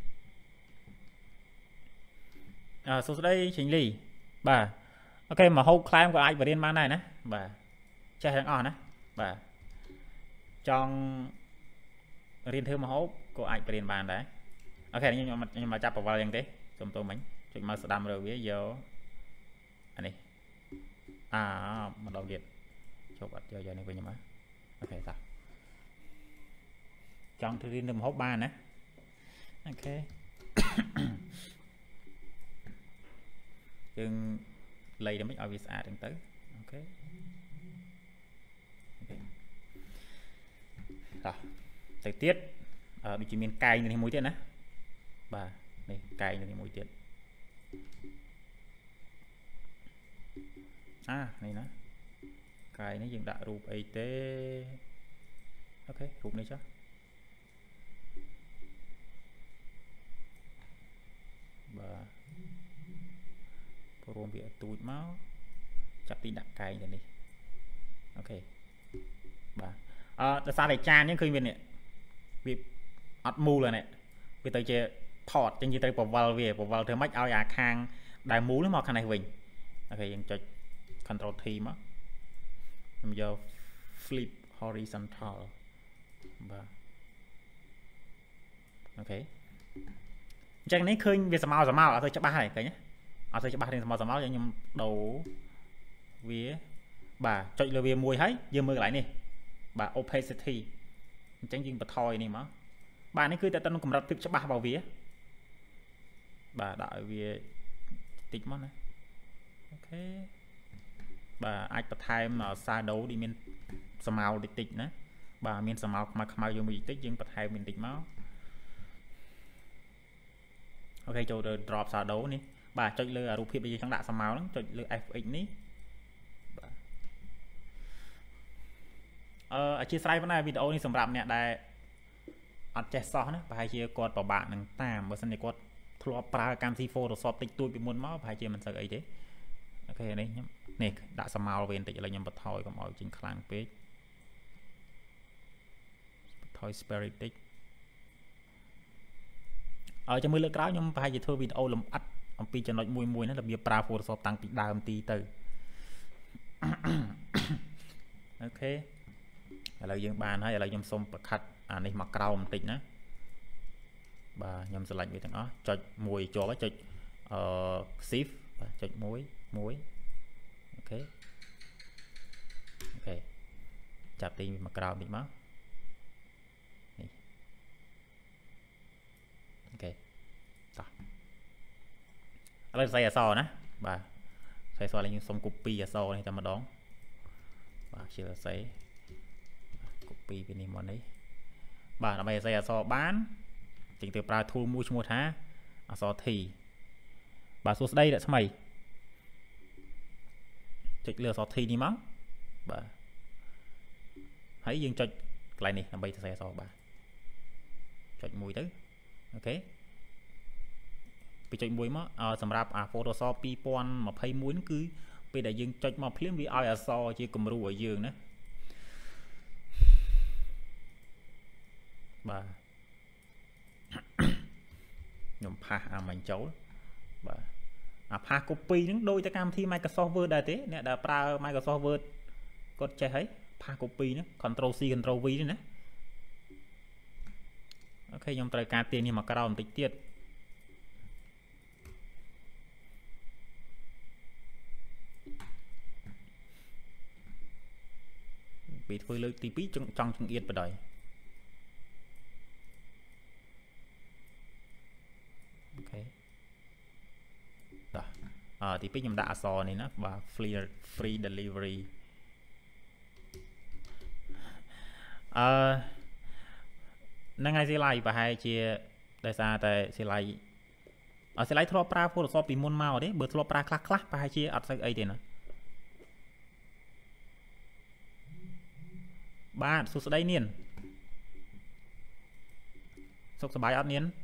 សួស្តីចេញលីបាទអូខេមកហូបខ្លែមក៏អាចបរៀនបានដែរណាបាទចេះទាំងអស់ណាបាទចង់រៀនធ្វើមកហូបក៏អាចបរៀនបានដែរអូខេខ្ញុំមកចាប់ប្រវល់អញ្ចឹងទេសុំទោសមិញចុចមកស្ដាំរើវាយកអានេះម្ដងទៀតជប់អត់យកនេះវិញមកអូខេតាចង់ធ្វើរៀនទៅមកហូបបានណាអូខេ dương lấy để mấy ở vis à tới ok rồi thời tiết đi chỉ miền cay này mùi tiết nè bà này cay này mùi tiết này nó cay nó dừng đã rụp ấy tế ok rụp này cho bà rôm bị tụt máu chặt tí đặt cay này đi ok bà tại sao lại chan những khơi miền này bị ắt mù rồi này bây giờ chơi thọt trên như tay bỏ vào theo mách ao à khang đài mũ nó mọc khăn này mình okยังcho control T mà mình giờ flip horizontal và ok chẳng này khơi về sầm màu ở thôi cho ba này cái nhé ở thôi cho ba thì sầm màu cho nhầm đầu vía bà cho là về mùi thấy giờ mưa lại nè bà opacity chẳng dừng bật thôi này mà bà này cứ tại tân cầm đặt tiếp cho ba vào vía bà đợi về tích mất này ok bà ai bật thay mà xa đấu đi miền sầm màu đi tích nữa bà miền sầm màu mà không dùng bị tích nhưng bật thay mình tích máu ok cho drop xa đấu đi bà cho lừa ở rụp bây giờ chẳng đã sầm màu lắm cho lừa fx ní chia sẻ với này video này sầm rạp nè đây ăn chè xó nữa bài chia cột vào bạn nâng tam bữa sau này cột thua pra cam si phô rồi sọp tích tôi bị muốn máu bài chia mình sợ ấy thế ok này nè đã sầm màu về tích là nhầm bật thôi còn mọi chuyện khang page thôi spirit tích cho mưa lỡ cáo nhưng bài chia thua video làm ắt ông pi cho nó mùi nó là bia pra phô sọp tăng bị đào tí từ ok là dương bàn hay là dương xôm bật khát này mặc cầu một tịnh á bà nhầm sẽ lạnh với thằng đó cho mùi cho cái shift cho muối ok ok chặt đi mặc cầu bị mất ok ở đây xò nè bà xò là những xôm copy ở xò này ta mà đón bà chưa sẽ copy bên này món đấy bà là bây giờ so bán chỉnh từ pra thu mua một há so thì bà số đây là sao mày chỉnh lừa so thì đi mất bà hãy dừng cho lại này là bây giờ so bà chọn mùi tới ok bị chọn mùi mất sầm rạp Photoshop pi pon mà thấy muối cứ bây giờ dừng chọn mà phim vì ai so chỉ cầm ru ở giường nữa bà nhầm pha mình chấu bà pha copy những đôi ta cam thi Microsoft Word đây thế nè đã pra Microsoft Word có chơi thấy pha copy nữa Ctrl C Ctrl V đấy nè ok nhầm trời cá tiền nhưng mà cái đầu một tí tiết bị thôi lưỡi tí pí trong trong yên vào đời ok rồi thì pí nhầm đã sò này nó và free delivery năng ai sẽ lại và hai chia tại sao tại sẽ lại sẽ lại thua pra Photoshop bị môn màu đấy bữa thua pra class và hai chia ở sao ấy thì nó ba số đây niên số bài ăn niên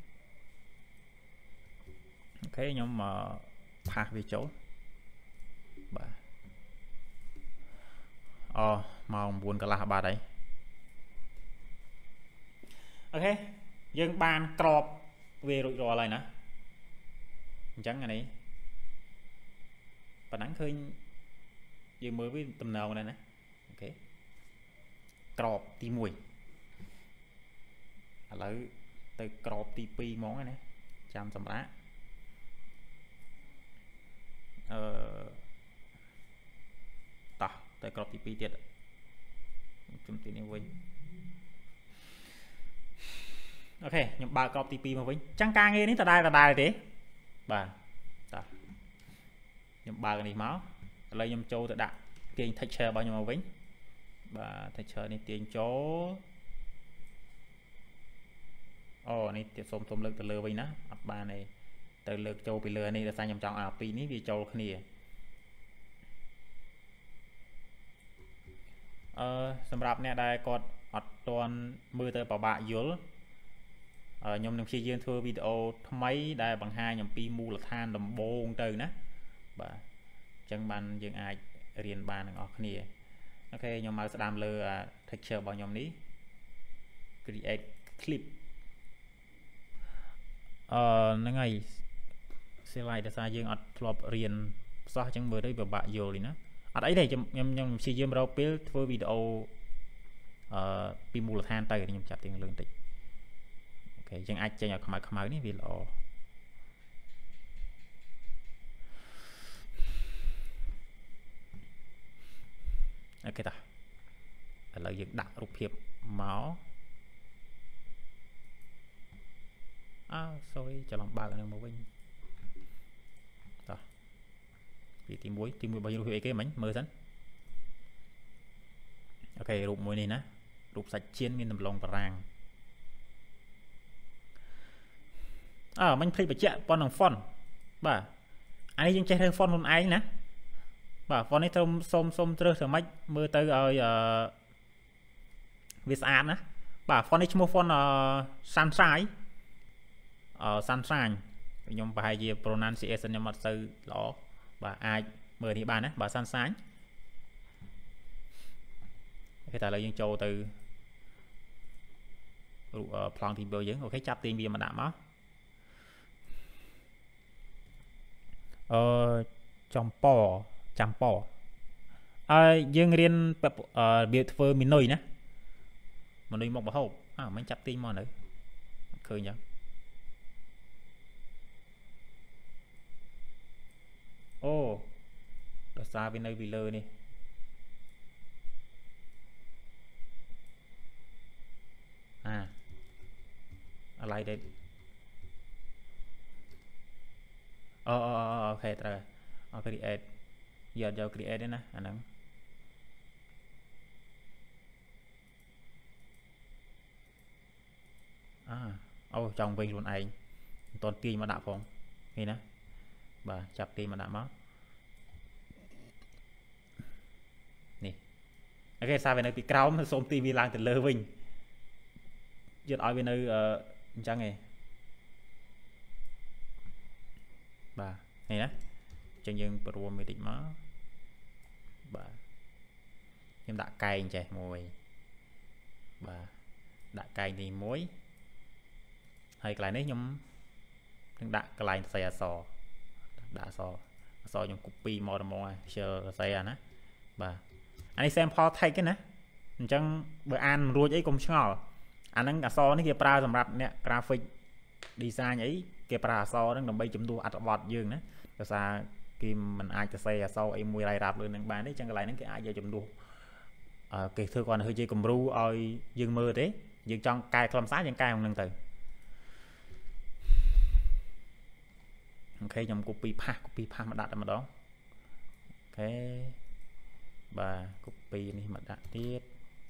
ok nhóm mà pha về chỗ bà màu buồn cả là bà đấy ok dương bàn crop về rủi ro lại nè chẳng ngày này và nắng khơi dương mới với tầm nào này nè ok crop tí mùi lấy từ crop tí pi món này nè chăm sầm lá tới crop tí pi tiệt chúng tiền này vinh ok nhưng ba crop tí pi mà vinh chẳng ca nghe đến tờ đài thế bà ta. Ok, nhưng ba ក្របទី 2 មកវិញ chẳngការងារនេះតដែលទេ បាទ តោះ ទី 1 មក Photoshop ពី មុន មក ហើយ បាទ សួស្តី អ្នកដែល សាក Video នេះ ហើយ កុំ ភ្លេច Like និង Subscribe បាទបាទ nhầm ba cái này máu lấy nhầm châu tự đặt tiền texture bao nhiêu màu vĩnh và texture này tiền chỗ này tiền xôm lực từ lừa vĩnh đó ba này từ lực châu bị lừa này là sao nhầm chọn pi ní vì châu này sầm rạp nè đây còn toàn mưa tới bảo bạ dứa nhom nhom khi dương thưa video mấy đây bằng hai nhom pi mu là than đầm bông từ nè và chân bàn dương ai riêng bàn ở kia ok nhom mau sẽ làm lừa texture bao nhom ní create clip nó ngay sẽ lại để sai dương ở lọp riêng xóa chân mưa đấy bảo bạ dứa đi nè ở đấy này nhom khi dương rau pil thưa video pi mu là than từ nhom chặt tiền lương tịch ok chẳng ai chơi nhỏ khăm áo ní vì lọ ok ta là dựng đặt rụp hiệp máu sorry cho lòng ba cái màu vinh rồi vì tìm muối bao nhiêu cái mảnh mơ dẫn ok rụp muối này nè rụp sạch chiên miên nằm lòng và ràng mình thấy bà chạy con bằng phone bà ai nhưng chạy thêm phone luôn ai nè bà phone ấy thông xôm trơ thở mách mưa tới rồi việt an á bà phone ấy mua phone sunshine sunshine nhưng bà hay gì pronunciation nhưng mà từ đó bà ai mưa đi bàn á bà sunshine cái ta là dân châu từ plan thì biểu diễn ok chắp tiền vì mà đảm á chăm pò dương riêng biệt phơi mình nồi nè mình nồi một bảo hộp mình chắp tin mà nữa khơi nhá đó xa bên nơi bị lơ đi lại đây ok rồi create giờ cho create đấy nè anh em trong vinh luôn anh toàn tiền mà đạo phòng nghe nè bà chặt tiền mà đạo máu nè ok sao về nơi bị cáo mà xôm tivi lang từ lơ vinh giật ở bên nơi chẳng nghe bà này đó chân dương pro mới định má bà em đã cay trẻ mùi bà đã cay thì muối hay cái này nhóm đã cái này xài sò đã sò nhóm copy mò mò chờ xài á bà anh xem pho thay cái nè chẳng bữa ăn ruồi ấy cũng ngỏ anh đang cả so nó kia pra sầm rạp nè graphic design ấy kia pra so đang đồng bay chấm đua advert dương nè cái sao kim mình ai cho xe sau em mua lại rạp luôn đang bán đấy chẳng cái này nó cái ai giờ chấm đua cái thưa còn hơi chơi cùng ru ơi dương mưa đấy dương trong cài làm sát dương cài không nâng từ ok nhầm copy pa mà đặt mà đó ok và copy này mà đặt tiếp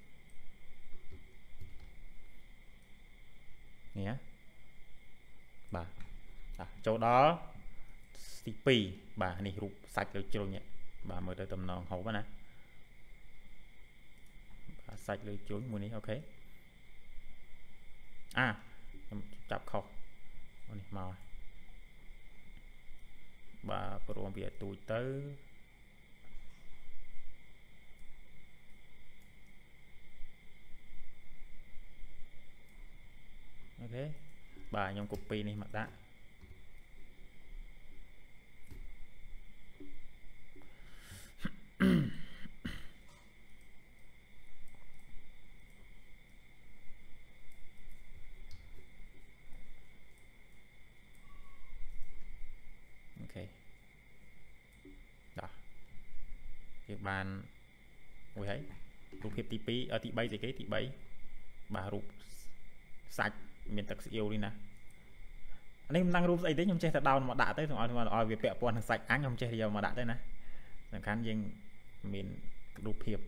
nhé bà chỗ đó cp bà này rụp sạch rồi trôi nhẹ bà mới tới tầm nòng hậu vào nè bà sạch rồi chuối mùi này ok chọc khâu này màu bà pro việc tụi tới ok bà nhóm copy này mặt đã ok đó việc bàn ui thấy rụp hiệp tí ở tí bay gì cái tí bay bà rụp sạch miền tật yêu đi nè នេះមិនដឹងរូបស្អីទេខ្ញុំចេះតែដោនមកដាក់ទៅសូមឲ្យវាពាក់ព័ន្ធនឹងសាច់អាំងខ្ញុំចេះយកមកដាក់ទៅណាសំខាន់យើងមានរូបភាព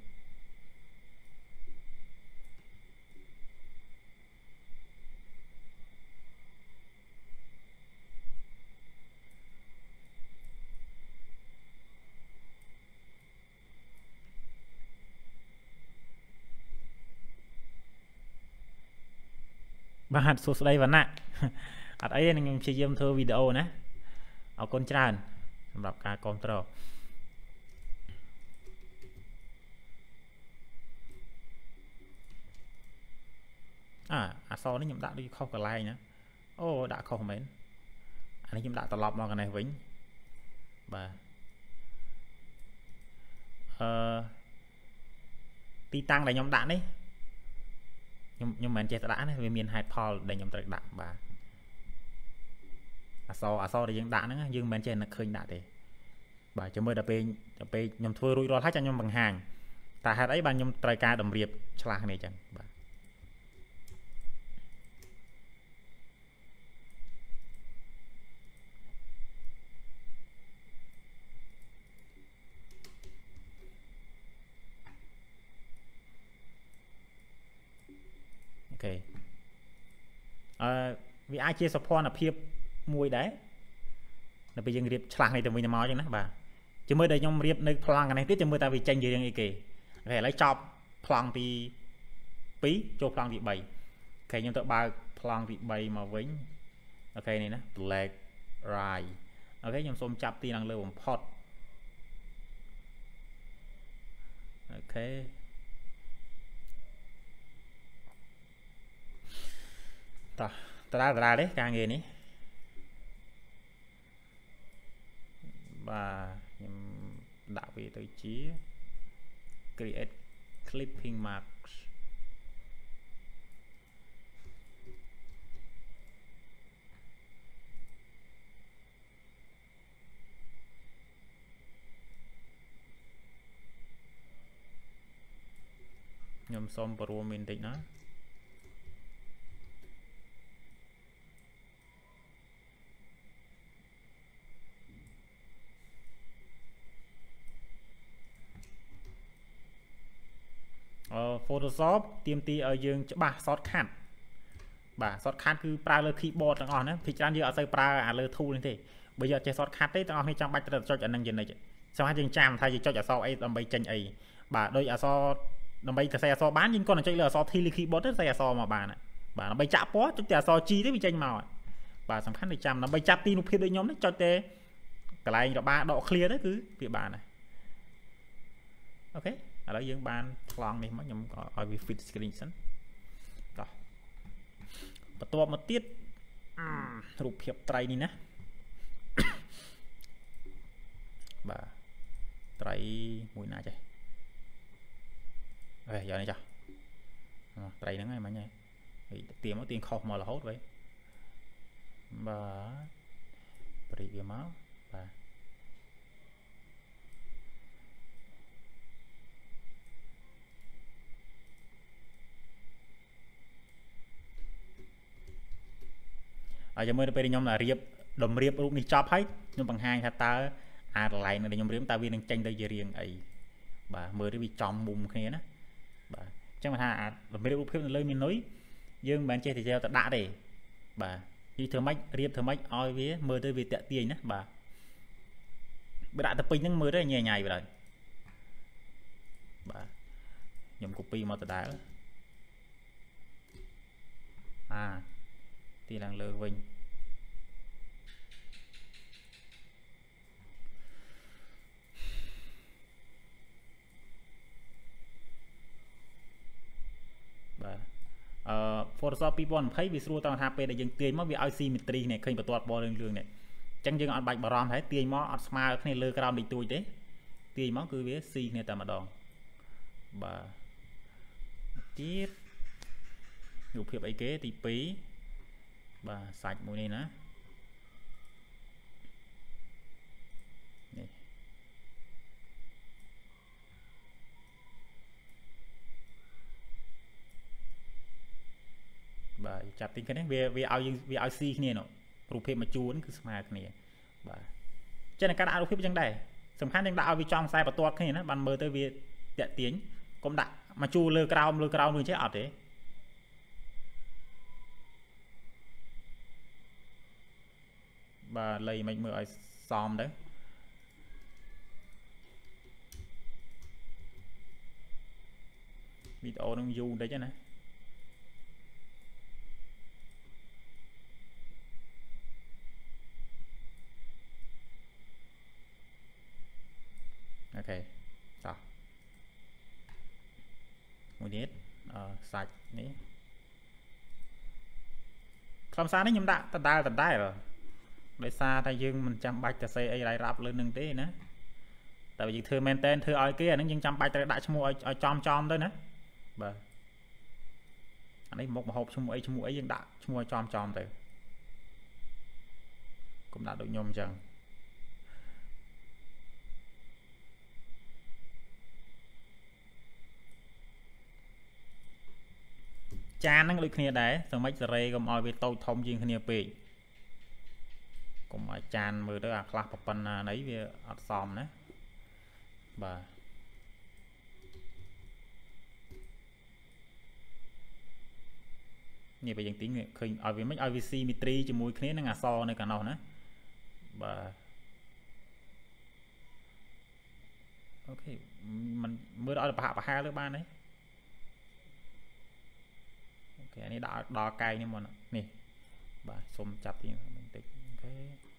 បាទសួស្តីវណ្ណៈអត់អីទេខ្ញុំព្យាយាមធ្វើវីដេអូណាអរគុណច្រើនសម្រាប់ការគាំទ្រអសនេះខ្ញុំដាក់ដូចខុសកន្លែងណាអូដាក់ខុសមែនអានេះខ្ញុំដាក់ត្រឡប់មកកន្នេះវិញបាទទីតាំងដែលខ្ញុំដាក់នេះខ្ញុំមិនចេះតែដាក់ណាវាមានហេតុផលដែលខ្ញុំត្រូវដាក់បាទអសដែលយើងដាក់ហ្នឹងយើងមិនមែនចេះនឹកឃើញដាក់ទេបាទចាំមើលដល់ពេលខ្ញុំធ្វើរួចរាល់ហើយចាំខ្ញុំបង្ហាញតើហេតុអីបានខ្ញុំត្រូវការតម្រៀបឆ្លាស់គ្នាអញ្ចឹងបាទអូខេវាអាចជាសុភ័ណភាពមួយដែរដល់ពេលយើងរៀបឆ្លាស់នេះទៅវិញទៅមកអញ្ចឹងណាបាទចាំមើលដល់ខ្ញុំរៀបនៅប្លង់កនេះទៀតចាំមើលតើវាចេញជារឿងអីគេអូខេឥឡូវចប់ប្លង់ទី2ចូលប្លង់ទី3អូខេខ្ញុំទៅបើកប្លង់ទី3មកវិញអូខេនេះណា black right អូខេខ្ញុំសូមចាប់ទីខាងលើបំផុតអូខេតើតារាទេការងារនេះបាទខ្ញុំដាក់វាទៅជា create clipping marks ខ្ញុំសូមបរួមមានតិចណាPhotoshop ទាមទារឲ្យយើងច្បាស់ shortcut បាទ shortcut គឺប្រើលើ keyboard ទាំងអស់ណាភាគច្រើនយើងអត់សូវប្រើអាលើ tool នេះទេបើយើងអត់ចេះ shortcut ទេទាំងអស់គ្នាចាំបាច់ត្រូវចុចអានឹងជានិច្ចសម្រាប់យើងចាំថាយើងចុចអក្សរអីដើម្បីចេញអីបាទដូចអក្សរដើម្បីសរសេរអក្សរបានយើងគ្រាន់តែចុចលើអក្សរ T លើ keyboard ទៅសរសេរអក្សរមកបានបាទដើម្បីចាក់ពណ៌ចុចតែអក្សរ G ទេវាចេញមកបាទសំខាន់តែចាំដើម្បីចាប់ទីរូបភាពដូចខ្ញុំនេះចុចតែកន្លែងរបាដក clear ទៅគឺវាបានហើយអូខេឥឡូវយើងបានប្លង់នេះមកខ្ញុំឲ្យវា fit screen សិនតោះបន្ទាប់មកទៀតរូបភាពត្រីនេះណាបាទត្រីមួយណាចេះយកនេះចាត្រីហ្នឹងហើយមិញហើយទៀមមកទៀងខុសមករហូតវិញបាទព្រីវាមកបាទហើយចាំមើលទៅពេលខ្ញុំរៀបតម្រៀបរូបនេះចប់ហើយខ្ញុំបង្ហាញថាតើអាកន្លែងដែលខ្ញុំរៀបតើវានឹងចេញទៅជារាងអីបាទមើលទៅវាចំមុំគ្នាណាបាទអញ្ចឹងថាអាតម្រៀបរូបភាពនៅលើមេនុយយើងមិនមែនចេះតែយកទៅដាក់ទេបាទនិយាយធ្វើម៉េចរៀបធ្វើម៉េចឲ្យវាមើលទៅវាតាក់ទាញណាបាទបើដាក់ទៅពេញហ្នឹងមើលទៅញ៉ៃញ៉ៃបណ្ដោយបាទខ្ញុំ copy មកដដែលទីឡើងលើវិញបាទPhotoshop 2020វាស្រួលត្រង់ថាពេលដែលយើងទាញមកវាឲ្យ symmetry នេះឃើញបន្ទាត់បលរឿងនេះអញ្ចឹងយើងអត់បាច់បារម្ភហើយទាញមកអត់ស្មើគ្នាលើក្រោមតិចតួចទេទាញមកគឺវាស៊ីគ្នាតែម្ដងបាទទៀតរូបភាពអីគេទី2បាទសាច់មួយនេះណានេះបាទចាប់ទីគ្នាវាឲ្យយើងវាឲ្យស៊ីគ្នានោះរូបភាពមកជួនគឺស្មើគ្នាបាទចឹងតែការដាក់រូបភាពចឹងដែរសំខាន់យើងដាក់ឲ្យវាចំខ្សែបន្ទាត់គ្នាណាបានមើលទៅវាតាក់ទាញកុំដាក់មកជួលើក្រោមដូចចេះអត់ទេបាទលៃមិនមើលឲ្យសមទៅវីដេអូនឹងយូរបន្តិចណាអូខេតោះមួយទៀតសាច់នេះខ្លឹមសារនេះខ្ញុំដាក់ដដែលដោយសារតែយើងមិនចាំបាច់ទៅសេអីរ៉ៃរ៉ាប់លើនឹងទេណាតែបើយើងធ្វើមែនតែនធ្វើឲ្យគេអានឹងយើងចាំបាច់ត្រូវដាក់ឈ្មោះឲ្យចំទៅណាបាទអានេះមុខមហូបឈ្មោះអីយើងដាក់ឈ្មោះឲ្យចំទៅកុំដាក់ដូចខ្ញុំអញ្ចឹងចានហ្នឹងដូចគ្នាដែរសម្រាប់សេរីកុំឲ្យវាតូចធំជាងគ្នាពេកកុំឲ្យចានមើលទៅអាខ្លះប៉ុណ្ណាណីវាអត់សមណាបាទនេះបើយើងទីឃើញឲ្យវាមិនឲ្យវាស៊ីមីត្រីជាមួយគ្នានឹងអសនៅខាងនោះណាបាទអូខេมันមើលឲ្យប្រហាក់លើបានទេអូខេនេះដាក់ដល់កែងនេះមកនេះបាទសុំចាប់ទីបន្តិចអូខេ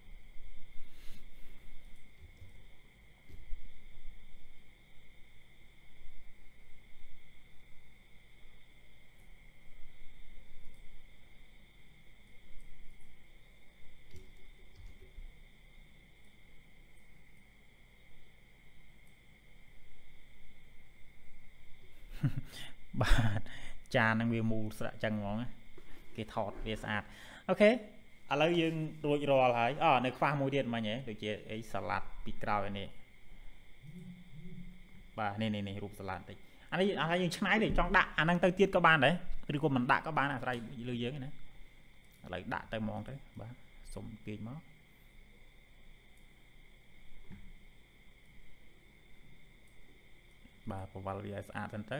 បាទចាននឹងវាមូលស្រាក់ចឹងហ្មងគេថតវាស្អាតអូខេឥឡូវយើងរួចរាល់ហើយនៅខ្វះមួយទៀតមិញហ៎ដូចជាអីសាឡាត់ពីក្រោយនេះបាទនេះរូបសាឡាត់តិចអានេះយើងឆ្នៃទេចង់ដាក់អាហ្នឹងទៅទៀតក៏បានដែរឬក៏មិនដាក់ក៏បានអាស្រ័យលើយើងណាឥឡូវដាក់ទៅហ្មងទៅបាទសុំទាញមកបាទប្រវល់វាឲ្យស្អាតទៅ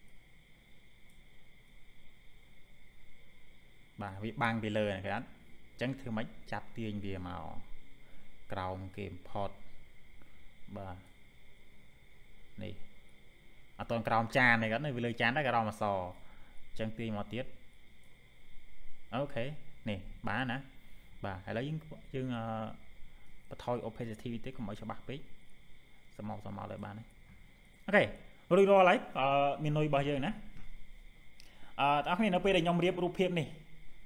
បាទវាបាំងពីលើណាគេអត់អញ្ចឹងធ្វើម៉េចចាប់ទាញវាមកក្រោមគេផតបាទនេះអត់តក្រោមចាននេះគាត់នៅវាលើចានដែរក៏រំអសអញ្ចឹងទាញមកទៀតអូខេនេះបានណាបាទឥឡូវយើងបន្ថយ opacity តិចកុំឲ្យច្បាស់ពេកសមមកឲ្យបានអូខេរួចរាល់ហើយមាននុយរបស់យើងណាបងប្អូននៅពេលដែលខ្ញុំរៀបរូបភាពនេះ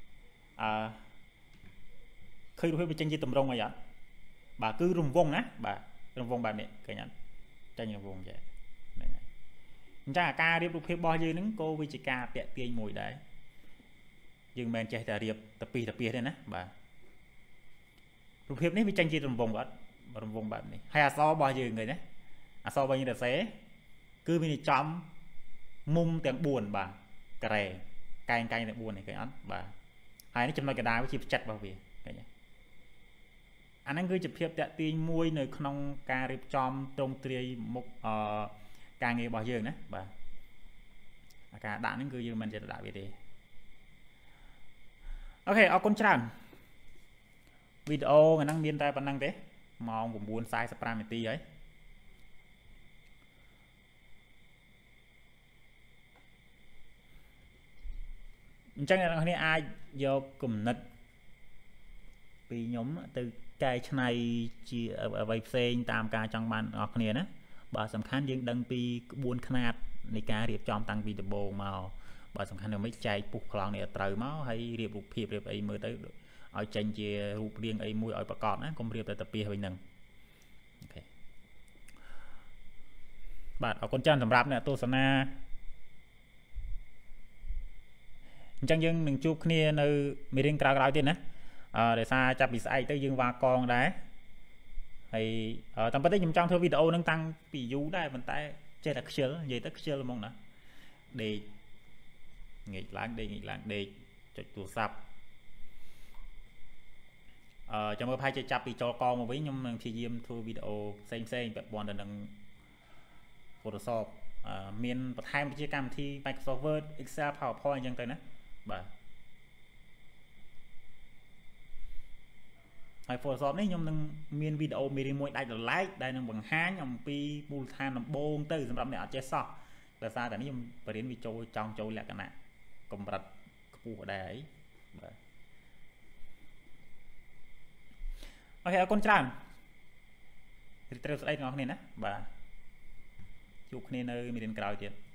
ឃើញរូបភាពវាចេញជាតម្រងអីអត់បាទគឺរង្វង់ណាបាទរង្វង់បែបនេះឃើញអត់ចេញរង្វង់ចេះហ្នឹងហើយអញ្ចឹងអាការរៀបរូបភាពរបស់យើងហ្នឹងក៏វាជាការតាក់ទាញមួយដែរយើងមិនមែនចេះតែរៀបទៅពីទេណាបាទរូបភាពនេះវាចេញជារង្វង់អត់រង្វង់បែបនេះហើយអក្សររបស់យើងឃើញណាអក្សររបស់យើងទៅសេគឺវាចំមុំទាំង4បាទការ៉េកែងទាំង4នេះឃើញអត់បាទហើយនេះចំណុចកណ្ដាលវាជាផ្ចិតរបស់វាឃើញទេអាហ្នឹងគឺជាភាពតាក់ទាញមួយនៅក្នុងការរៀបចំត្រង់ទ្រាយមុខការងាររបស់យើងណាបាទអាការដាក់ហ្នឹងគឺយើងមិនចេះដាក់វាទេអូខេអរគុណច្រើនវីដេអូហ្នឹងមានតែប៉ុណ្្នឹងទេម៉ោង 9:45 នាទីហើយអញ្ចឹងអ្នកនរគ្នាអាចយកគំនិតពីខ្ញុំទៅកែច្នៃជាអ្វីផ្សេងតាមការចង់បានរបស់គ្នាណាបាទសំខាន់យើងដឹងពីក្បួនខ្នាតនៃការរៀបចំតាំងពីដំបូងមកបាទសំខាន់នៅមិនចែកពុះប្លង់នេះត្រូវមកហើយរៀបរូបភាពរៀបអីមើលទៅឲ្យចេញជារូបរាងអីមួយឲ្យប្រកបណាកុំរៀបតែតាពីវិញហ្នឹងអូខេបាទអរគុណច្រើនសម្រាប់អ្នកទស្សនាអញ្ចឹងយើងនឹងជួបគ្នានៅមេរៀនក្រោយទៀតណាដោយសារចាប់ពីស្អែកទៅយើងវ៉ាកងដែរហើយតាមពិតទៅខ្ញុំចង់ធ្វើវីដេអូនឹងតាំងពីយូរដែរប៉ុន្តែចេះតែខ្ជិលនិយាយទៅខ្ជិលហ្មងណាដេកងាកឡើងដេកចុចទូរស័ព្ទចាំមើលផាយចាប់ពីចូលកមកវិញខ្ញុំនឹងព្យាយាមធ្វើវីដេអូផ្សេងពាក់ព័ន្ធទៅនឹង Photoshop មានបន្ថែមជាកម្មវិធី Microsoft Word Excel PowerPoint អញ្ចឹងទៅណាបាទហើយ Photoshop នេះខ្ញុំនឹងមានវីដេអូមេរៀនមួយដាច់ដោយឡែកដែលនឹងបង្ហាញអំពីមូលដ្ឋានដំបូងទៅសម្រាប់អ្នកអត់ចេះសោះដោយសារតែនេះខ្ញុំបរៀនវាចូលចង់ចូលលក្ខណៈកម្រិតខ្ពស់ដែរអីបាទអូខេអរគុណច្រើនរីត្រូវស្ដីទាំងអស់គ្នាណាបាទជួបគ្នានៅមេរៀនក្រោយទៀត